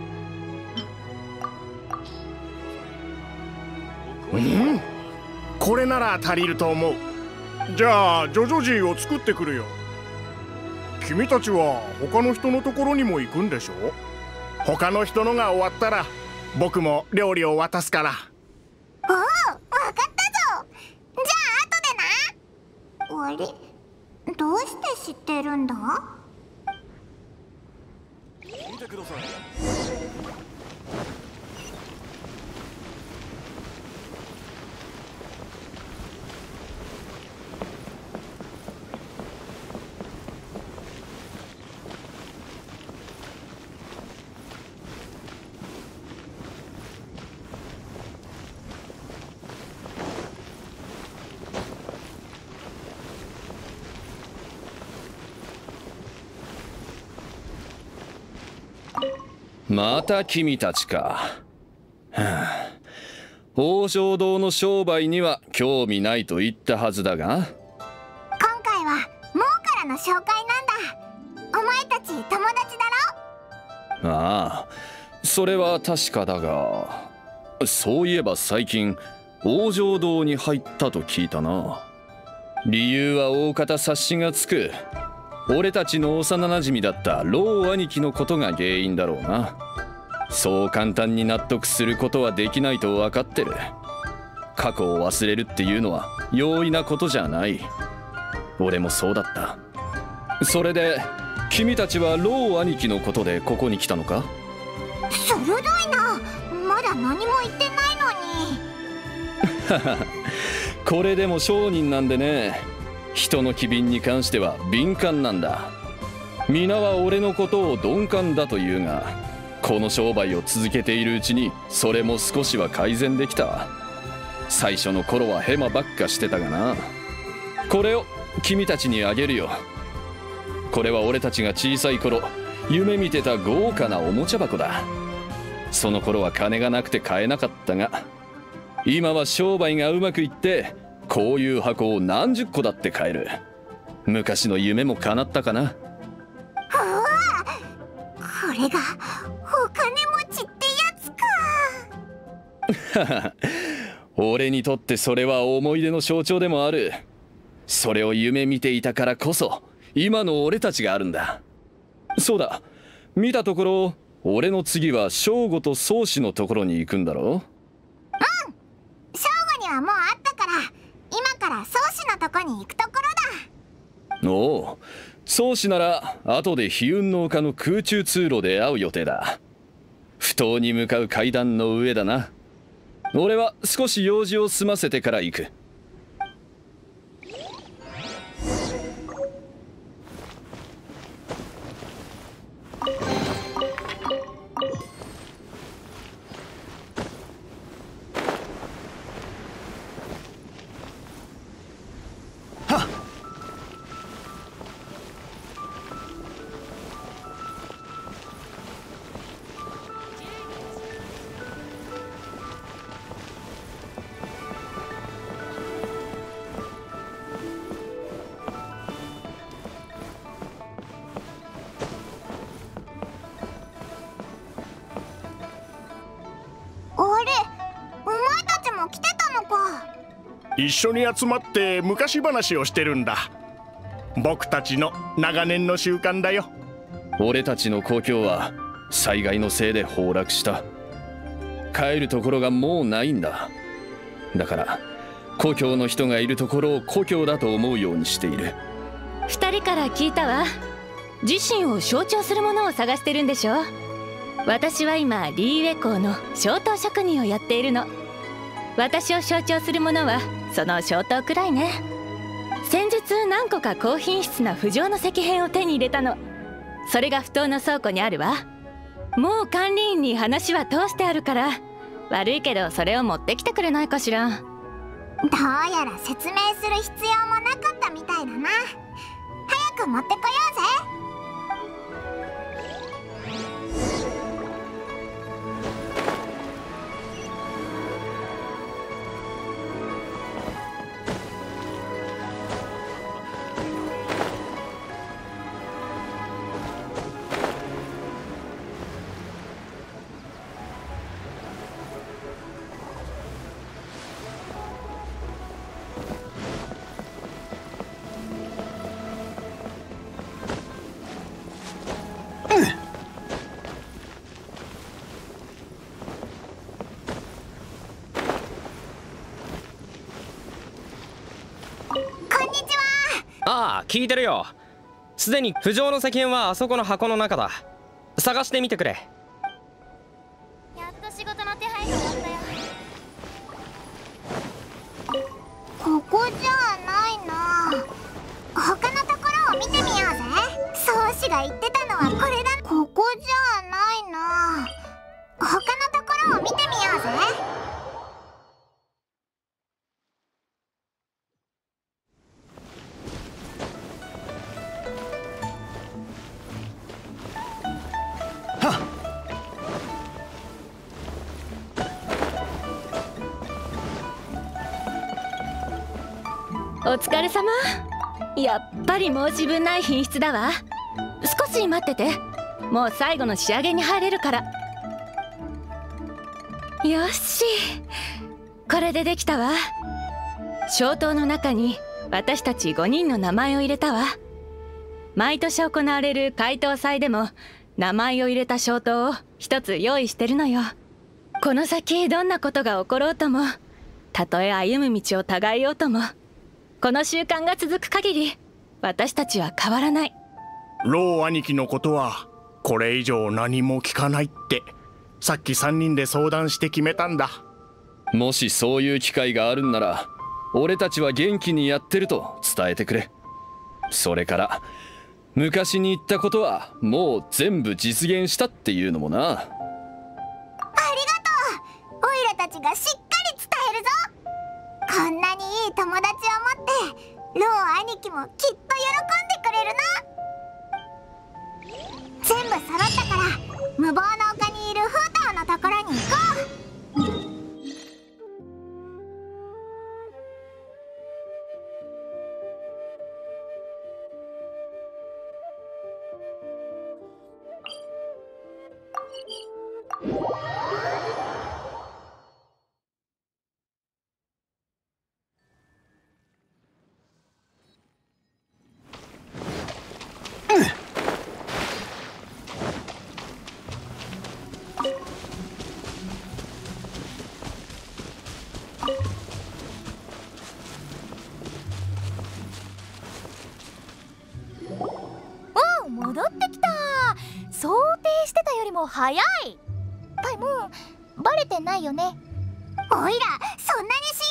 うん、これなら足りると思う。じゃあジョジョジーを作ってくるよ。君たちは他の人のところにも行くんでしょ？他の人のが終わったら僕も料理を渡すから。 おお、わかったぞ。じゃあ後でな。あれ、どうして知ってるんだ？ 見てください。 また君たちか。はあ、王将堂の商売には興味ないと言ったはずだが。 今回はモーからの紹介なんだ。お前たち友達だろ？ ああ、それは確かだが、そういえば最近王城堂に入ったと聞いたな。理由は大方察しがつく。俺たちの幼なじみだったロー兄貴のことが原因だろうな。そう簡単に納得することはできないと分かってる。過去を忘れるっていうのは容易なことじゃない。俺もそうだった。それで君たちはロー兄貴のことでここに来たのか？ 鋭いな。まだ何も言ってないのに。 これでも商人なんでね。人の機敏に関しては敏感なんだ。皆は俺のことを鈍感だというが、この商売を続けているうちにそれも少しは改善できた。最初の頃はヘマばっかしてたがな。これを君たちにあげるよ。これは俺たちが小さい頃夢見てた豪華なおもちゃ箱だ。その頃は金がなくて買えなかったが、今は商売がうまくいってこういう箱を何十個だって買える。昔の夢も叶ったかな。 うわ、これがお金持ちってやつか。 俺にとってそれは思い出の象徴でもある。それを夢見ていたからこそ今の俺たちがあるんだ。そうだ、見たところ俺の次は正吾と宗師のところに行くんだろう。 うん、正吾にはもう会ったから今とこに行くところだ。 おお、宗師なら後で飛雲の丘の空中通路で会う予定だ。埠頭に向かう階段の上だな。俺は少し用事を済ませてから行く。 一緒に集まって昔話をしてるんだ。僕たちの長年の習慣だよ。 俺たちの故郷は災害のせいで崩落した。帰るところがもうないんだ。だから故郷の人がいるところを故郷だと思うようにしている。 二人から聞いたわ。自身を象徴するものを探してるんでしょ。私は今リーウェ校の小刀職人をやっているの。私を象徴するものはその小刀くらいね。先日何個か高品質な不浄の石片を手に入れたの。それが埠頭の倉庫にあるわ。もう管理員に話は通してあるから、悪いけどそれを持ってきてくれないかしら。 どうやら説明する必要もなかったみたいだな。早く持ってこようぜ。 ああ、聞いてるよ。すでに不浄の石片はあそこの箱の中だ。探してみてくれ。 やっと仕事の手配が終わったよ。 ここじゃないな。他のところを見てみようぜ。宗師が言ってたのはこれだ。ここじゃないな。他のところを見てみようぜ。 お疲れ様。やっぱり申し分ない品質だわ。少し待ってて。もう最後の仕上げに入れるから。よし、これでできたわ。小刀の中に私たちごにんの名前を入れたわ。毎年行われる開刀祭でも名前を入れた小刀を一つ用意してるのよ。この先どんなことが起ころうとも、たとえ歩む道をたがえようとも、この習慣が続く限り私たちは変わらない。 ロー兄貴のことはこれ以上何も聞かないってさっきさんにんで相談して決めたんだ。 もしそういう機会があるんなら俺たちは元気にやってると伝えてくれ。それから昔に言ったことはもう全部実現したっていうのもな。 ありがとう。オイラたちがしっかり伝えるぞ。こんなにいい友達を持ってロー兄貴もきっと喜んでくれるな。全部揃ったから無謀の丘にいるフータオのところに行こう。 早い。パイモン、バレてないよね。 おいらそんなに信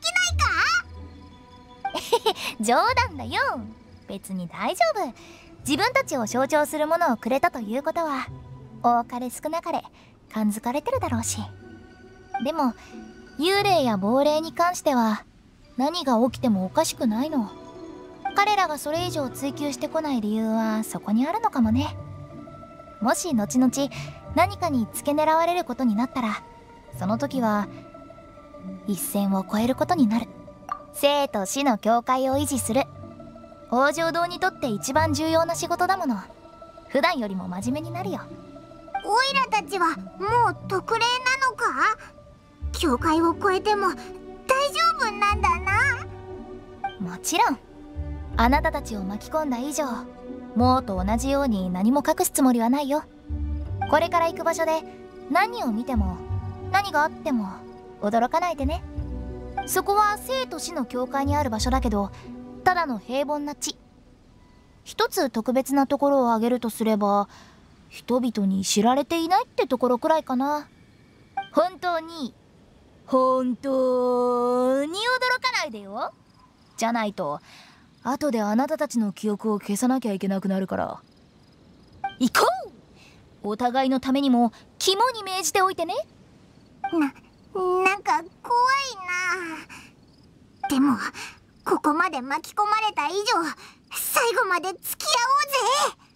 用できないか？ 冗談だよ。別に大丈夫。自分たちを象徴するものをくれたということは多かれ少なかれ感づかれてるだろうし。でも幽霊や亡霊に関しては何が起きてもおかしくないの。彼らがそれ以上追求してこない理由はそこにあるのかもね。もし後々何かに付け狙われることになったら、その時は一線を越えることになる。生と死の境界を維持する往生堂にとって一番重要な仕事だもの。普段よりも真面目になるよ。 おいらたちはもう特例なのか？境界を越えても大丈夫なんだな。 もちろん。あなたたちを巻き込んだ以上、もうと同じように何も隠すつもりはないよ。これから行く場所で何を見ても何があっても驚かないでね。そこは生と死の境界にある場所だけど、ただの平凡な地。一つ特別なところを挙げるとすれば、人々に知られていないってところくらいかな。本当に本当に驚かないでよ。じゃないと後であなたたちの記憶を消さなきゃいけなくなるから。行こう。お互いのためにも肝に銘じておいてね。 な、なんか怖いな。でもここまで巻き込まれた以上、最後まで付き合おうぜ。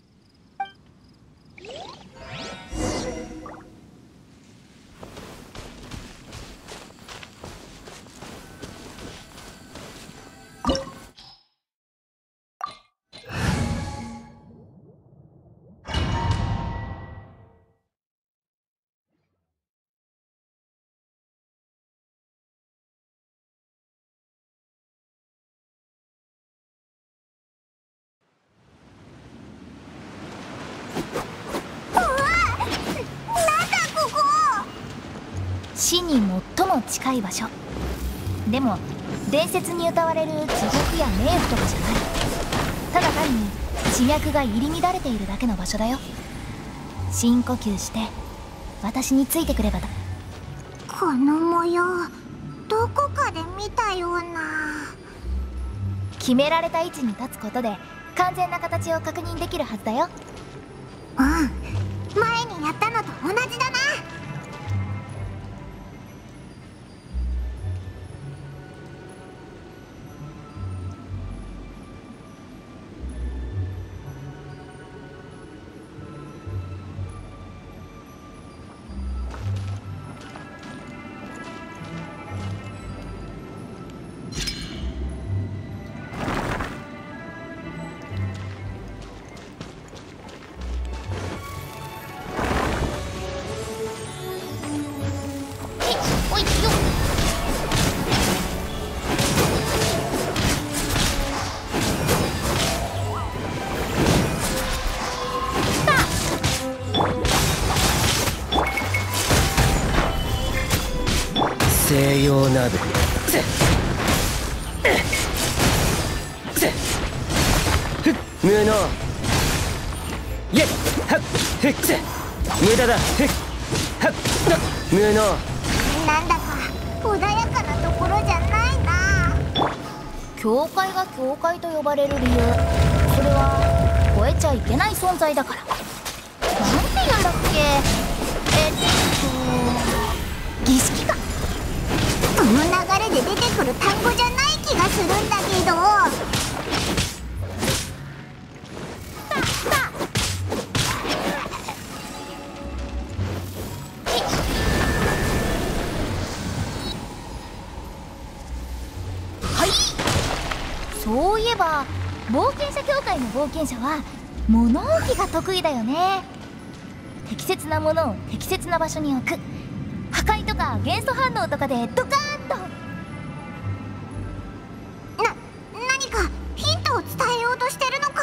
死に最も近い場所。でも伝説に歌われる地獄や冥府とかじゃない。ただ単に地脈が入り乱れているだけの場所だよ。深呼吸して私についてくればだ。 この模様どこかで見たような。 決められた位置に立つことで完全な形を確認できるはずだよ。 うん、前にやったのと同じだな。 西洋鍋無能イエッハッヘッ無駄だヘッハッ無能。 なんだか穏やかなところじゃないな。 教会が教会と呼ばれる理由、それは超えちゃいけない存在だから。なんて言うんだっけ。えっと儀式か。 この流れで出てくる単語じゃない気がするんだけど。 はい。そういえば冒険者協会の冒険者は物置が得意だよね。適切なものを適切な場所に置く。破壊とか元素反応とかでドカーンと。 な、何かヒントを伝えようとしてるのか？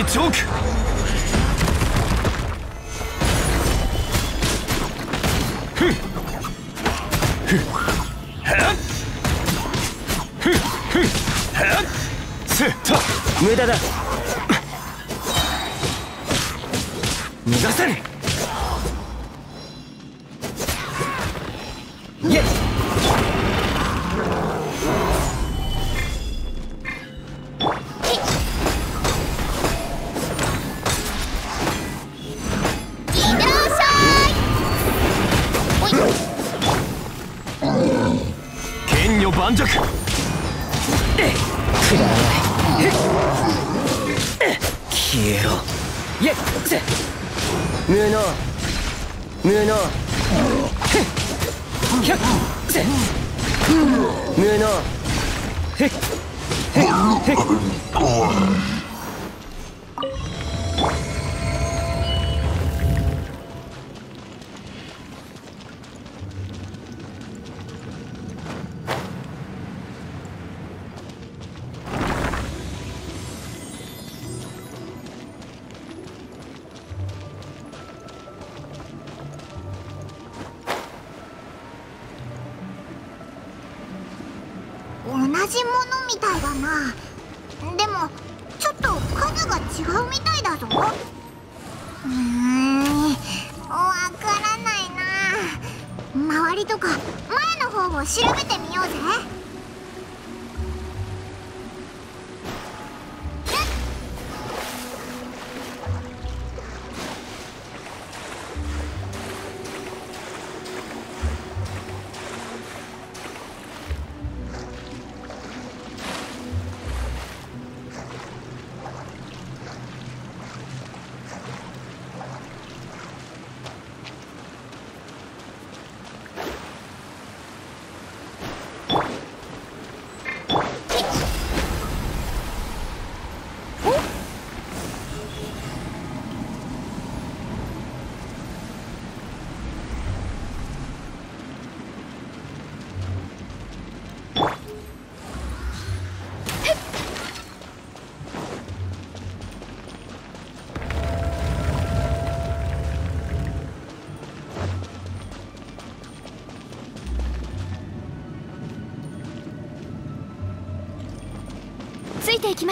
チョーク。ふっふっはっふっふっはっせっと。 無駄だ。逃がせぬ。イエッ。 剣女盤石。くだらない。 消えろ。イエッせ。無能無能。ひゃっせ。無能。へっへっへっ。 同じものみたいだな。でもちょっと数が違うみたいだぞ。うーん、わからないな。周りとか前の方を調べてみようぜ。 ついていきます。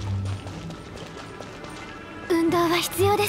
運動は必要です。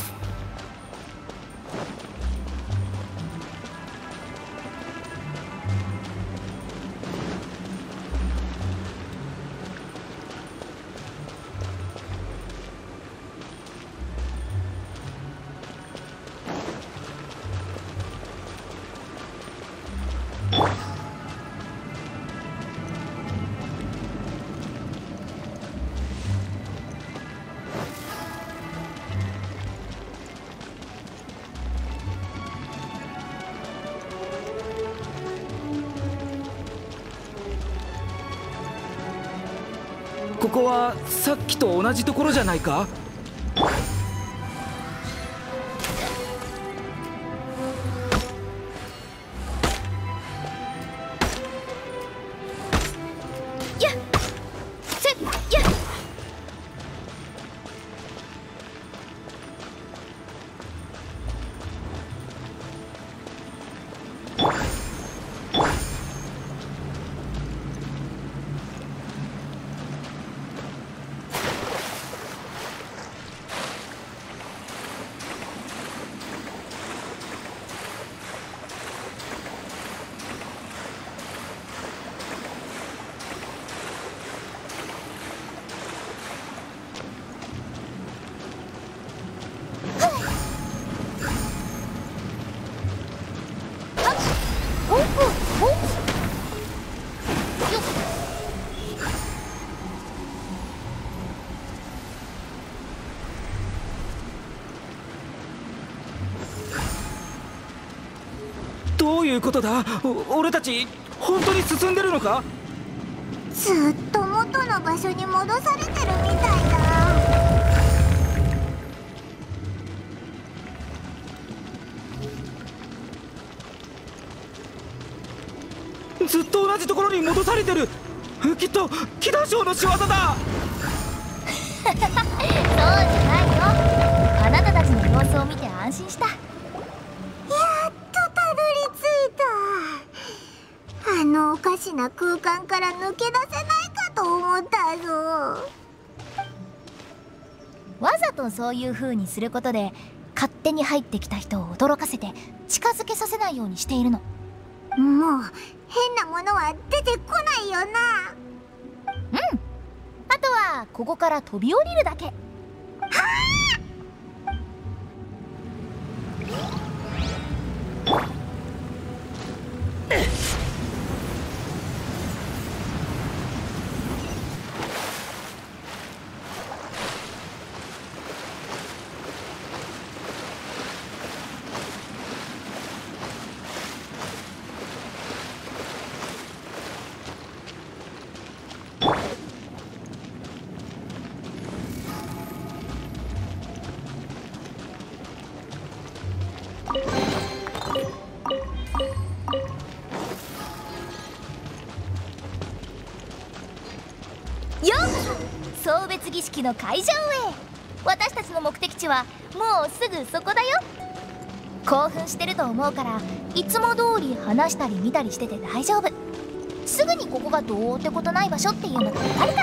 ここはさっきと同じところじゃないか。 やっせっやっ。 どういうことだ。お俺たち本当に進んでるのか。 ずっと元の場所に戻されてるみたいだ。 ずっと同じところに戻されてる。きっとキダショウの仕業だ。 そうじゃない。 子を見て安心した。 やっとたどり着いた。あのおかしな空間から抜け出せないかと思ったぞ。 わざとそういう風にすることで勝手に入ってきた人を驚かせて近づけさせないようにしているの。 もう変なものは出てこないよな。 うん、あとはここから飛び降りるだけ。はあようこそ送別儀式の会場へ。私たちの目的地はもうすぐそこだよ。興奮してると思うからいつも通り話したり見たりしてて大丈夫。すぐにここがどうってことない場所っていうのがわかるから。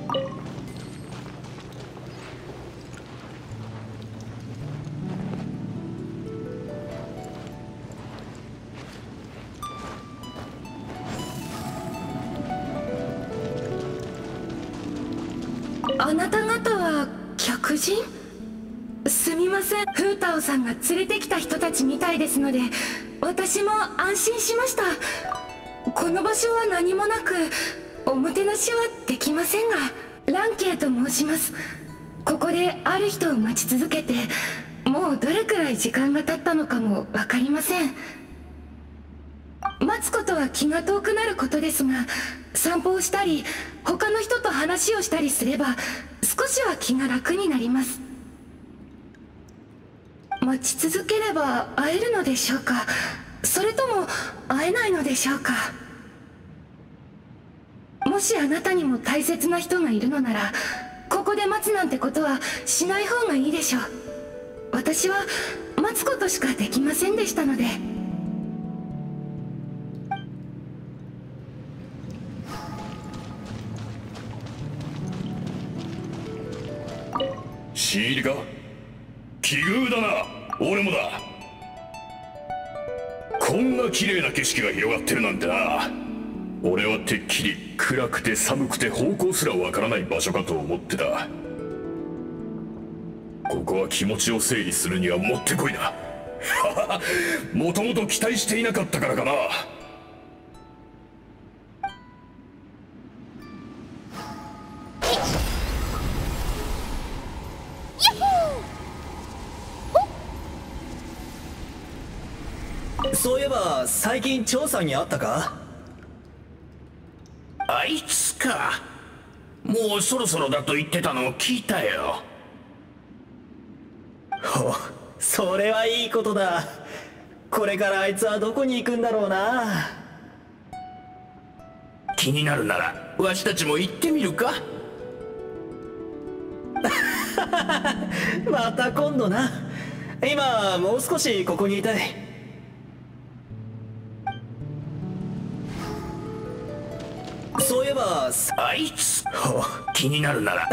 あなた方は客人？すみません、フータオさんが連れてきた人たちみたいですので私も安心しました。この場所は何もなくおもてなしはできませんが、ランケイと申します。ここである人を待ち続けてもうどれくらい時間が経ったのかも分かりません。待つことは気が遠くなることですが、散歩をしたり他の人と話をしたりすれば少しは気が楽になります。待ち続ければ会えるのでしょうか、それとも会えないのでしょうか。もしあなたにも大切な人がいるのならここで待つなんてことはしない方がいいでしょう。私は待つことしかできませんでしたので。 新入りか？奇遇だな。俺もだ。こんな綺麗な景色が広がってるなんてな。俺はてっきり暗くて寒くて方向すらわからない場所かと思ってた。ここは気持ちを整理するにはもってこいだ。もともと期待していなかったからかな。 そういえば最近張さんに会ったか？ あいつか。もうそろそろだと言ってたのを聞いたよ。 ほう、それはいいことだ。これからあいつはどこに行くんだろうな。 気になるならわしたちも行ってみるか？ また今度な。今もう少しここにいたい。そういえばあいつ気になるなら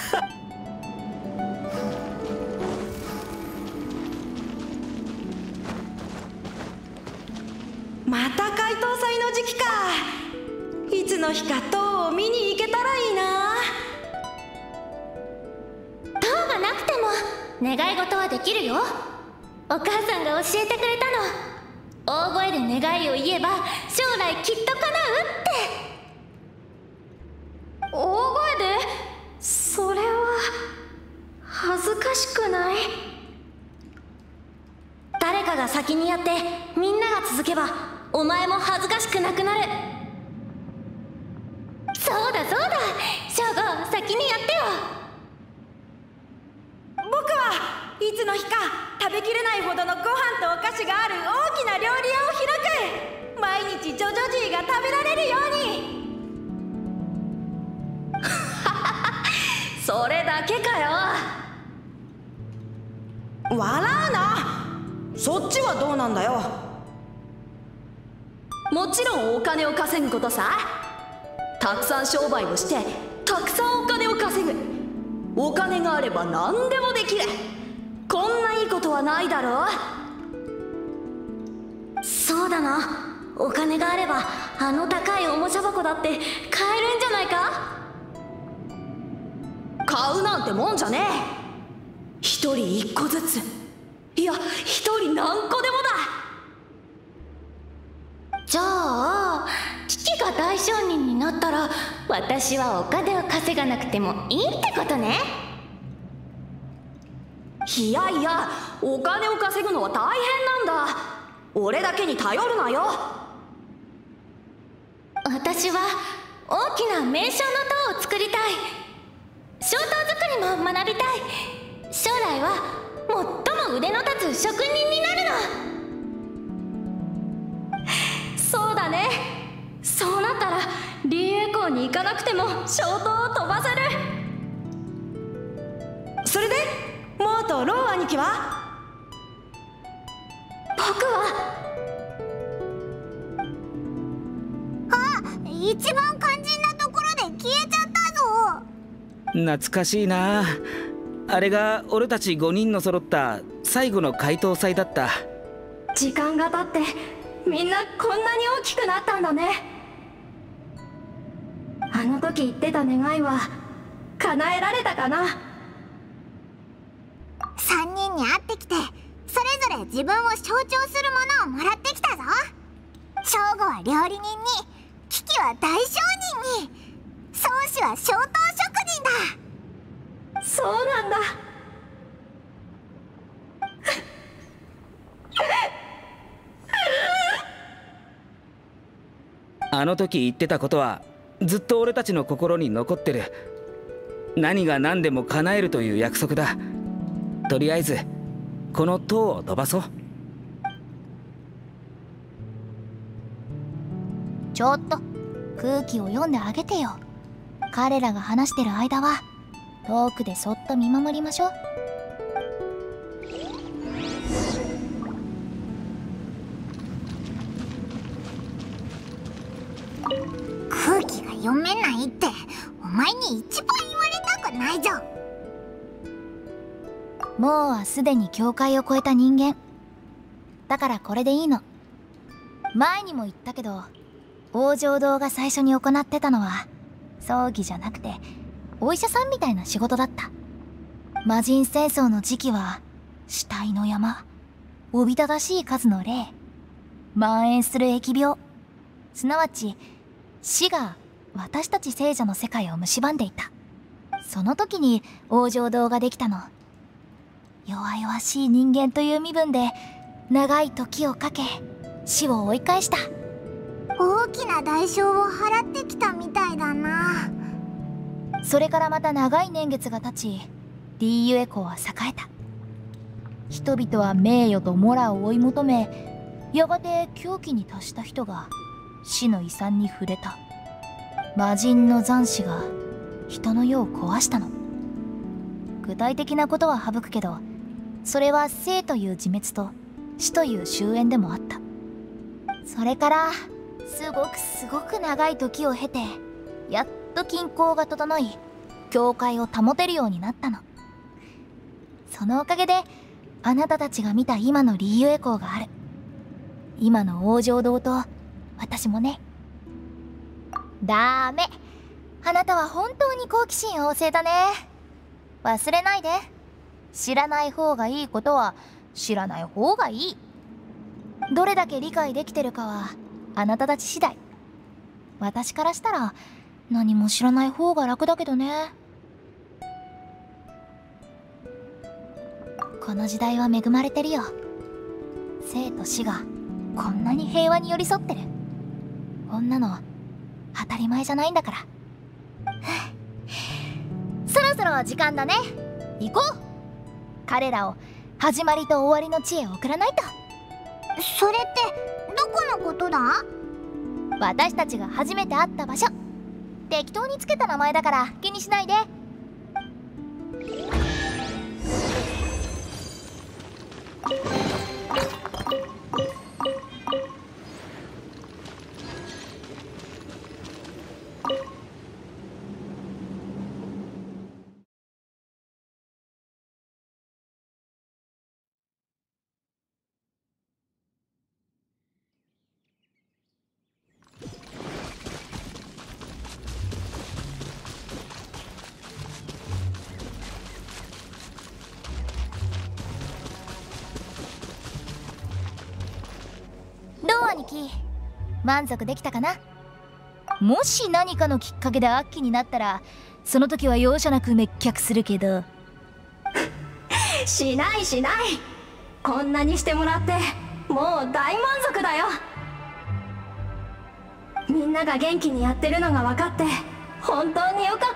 また解凍祭の時期か。いつの日か塔を見に行けたらいいな。 塔がなくても願い事はできるよ。お母さんが教えてくれたの。大声で願いを言えば将来きっと叶うって。 大声で？それは恥ずかしくない？ 誰かが先にやってみんなが続けばお前も恥ずかしくなくなる。そうだそうだ、ショーゴ先にやってよ。 僕はいつの日か食べきれないほどのご飯とお菓子がある大きな料理屋を開く。毎日ジョジョジーが食べられるように。それだけかよ。 笑うな。そっちはどうなんだよ。 もちろんお金を稼ぐことさ。たくさん商売をしてたくさんお金を稼ぐ。お金があれば何でもできる。こんないいことはないだろう。 そうだな。お金があればあの高いおもちゃ箱だって買えるんじゃないか。 買うなんてもんじゃねえ。一人一個ずつ、いや一人何個でもだ。じゃあ父が大商人になったら私はお金を稼がなくてもいいってことね。 いやいや、お金を稼ぐのは大変なんだ。俺だけに頼るなよ。 私は大きな名将の塔を作りたい。小塔作りも学びたい。将来は最も腕の立つ職人になるの。そうだね。そうなったらリーエコーに行かなくても小塔を飛ばせる。 それでモーとロー兄貴は？ 僕は一番肝心なところで消えちゃったぞ。 懐かしいな。あれが俺たちごにんの揃った最後の解答祭だった。 時間が経ってみんなこんなに大きくなったんだね。あの時言ってた願いは叶えられたかな。 さんにんに会ってきてそれぞれ自分を象徴するものをもらってきたぞ。ショウゴは料理人に、キキは大商人に、ソウシは小塔職人だ。 そうなんだ。 あの時言ってたことはずっと俺たちの心に残ってる。何が何でも叶えるという約束だ。とりあえずこの塔を飛ばそう。 ちょっと空気を読んであげてよ。彼らが話してる間は遠くでそっと見守りましょう。 空気が読めないってお前に一番言われたくないぞ。 モーはすでに境界を越えた人間だからこれでいいの。前にも言ったけど王城堂が最初に行ってたのは葬儀じゃなくてお医者さんみたいな仕事だった。魔人戦争の時期は死体の山、おびただしい数の霊、蔓延する疫病、すなわち死が私たち聖者の世界を蝕んでいた。その時に王城堂ができたの。弱々しい人間という身分で長い時をかけ死を追い返した。 大きな代償を払ってきたみたいだな。 それからまた長い年月が経ちリーユエコーは栄えた。人々は名誉とモラを追い求め、やがて狂気に達した人が死の遺産に触れた。魔人の残滓が人の世を壊したの。具体的なことは省くけど、それは生という自滅と死という終焉でもあった。それからすごくすごく長い時を経てやっと均衡が整い境界を保てるようになったの。そのおかげであなたたちが見た今のリーユエコーがある。今の王城堂と私もね。ダメ、あなたは本当に好奇心旺盛だね。忘れないで。知らない方がいいことは知らない方がいい。どれだけ理解できてるかはあなたたち次第。私からしたら何も知らない方が楽だけどね。この時代は恵まれてるよ。生と死がこんなに平和に寄り添ってる。こんなの当たり前じゃないんだから。そろそろ時間だね。行こう。彼らを始まりと終わりの地へ送らないと。 それってどこのことだ？ 私たちが初めて会った場所。適当につけた名前だから気にしないで。 兄貴、満足できたかな？もし何かのきっかけで悪鬼になったら、その時は容赦なく滅却するけど。 しないしない。こんなにしてもらってもう大満足だよ。みんなが元気にやってるのが分かって本当によかった。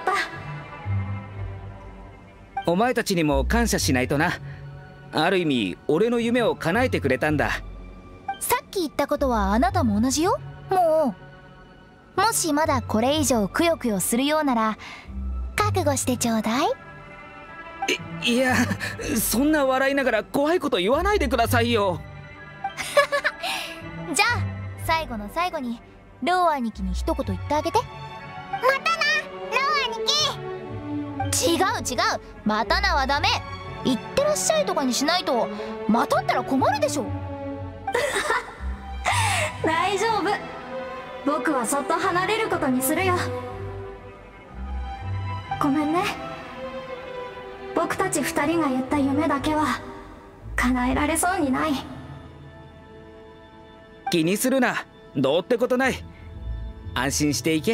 お前たちにも感謝しないとな。ある意味俺の夢を叶えてくれたんだ。 さっき言ったことはあなたも同じよ。もうもしまだこれ以上くよくよするようなら覚悟してちょうだい。 いいや、そんな笑いながら怖いこと言わないでくださいよ。 じゃあ最後の最後にロー兄貴に一言言ってあげて。 またな、ロー兄貴。 違う違う、またなはダメ。言ってらっしゃいとかにしないとまたったら困るでしょ。 大丈夫、僕はそっと離れることにするよ。ごめんね、僕たち二人が言った夢だけは叶えられそうにない。 気にするな、どうってことない。安心していけ。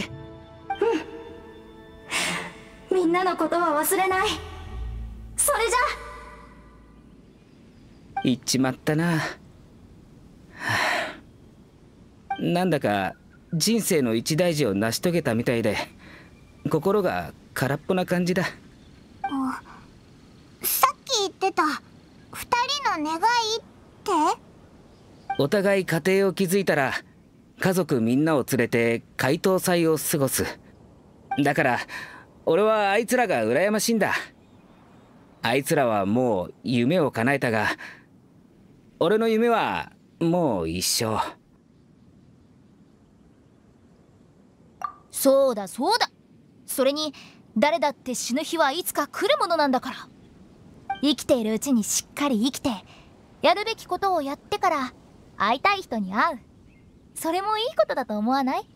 うん、みんなのことは忘れない。それじゃ言っちまったな。はあ、なんだか人生の一大事を成し遂げたみたいで心が空っぽな感じだ。 さっき言ってた二人の願いって？ お互い家庭を築いたら家族みんなを連れて回答祭を過ごす。だから俺はあいつらが羨ましいんだ。あいつらはもう夢を叶えたが俺の夢はもう一生。 そうだそうだ、それに誰だって死ぬ日はいつか来るものなんだから、生きているうちにしっかり生きてやるべきことをやってから会いたい人に会う。それもいいことだと思わない？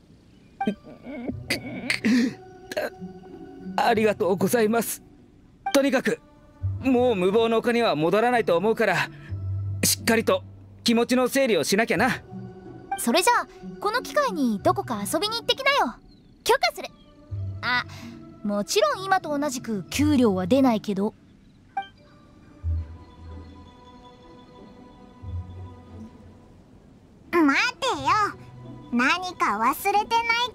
ありがとうございます。とにかくもう無謀の丘には戻らないと思うからしっかりと気持ちの整理をしなきゃな。 それじゃあこの機会にどこか遊びに行ってきなよ。許可する。あ、もちろん今と同じく給料は出ないけど。 待てよ、何か忘れてない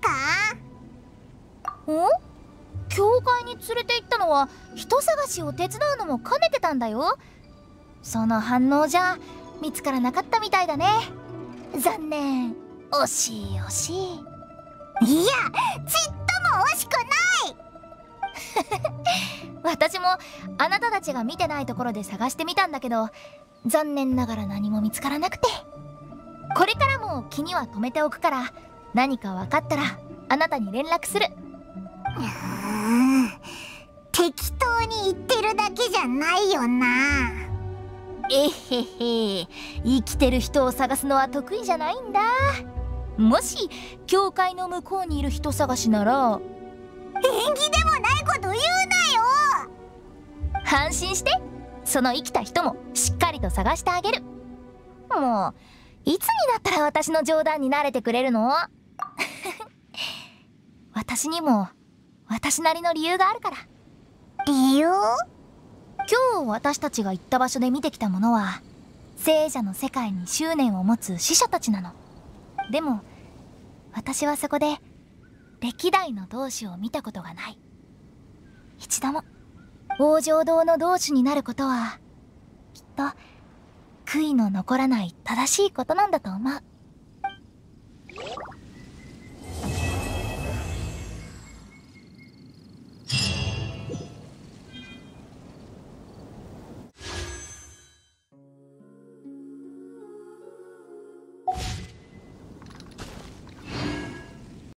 か？ お？教会に連れて行ったのは人探しを手伝うのも兼ねてたんだよ。その反応じゃ見つからなかったみたいだね。残念。惜しい惜しい。 いや、ちっとも惜しくない。 私もあなたたちが見てないところで探してみたんだけど残念ながら何も見つからなくて、これからも気には留めておくから何か分かったらあなたに連絡する。 うーん、適当に言ってるだけじゃないよな。 えへへ、生きてる人を探すのは得意じゃないんだ。もし教会の向こうにいる人探しなら縁起でもないこと言うなよ。 安心して、その生きた人もしっかりと探してあげる。もういつになったら私の冗談に慣れてくれるの？私にも私なりの理由があるから。 理由？ 今日私たちが行った場所で見てきたものは聖者の世界に執念を持つ死者たちなの。でも私はそこで歴代の同志を見たことがない。一度も。往生堂の同志になることはきっと悔いの残らない正しいことなんだと思う。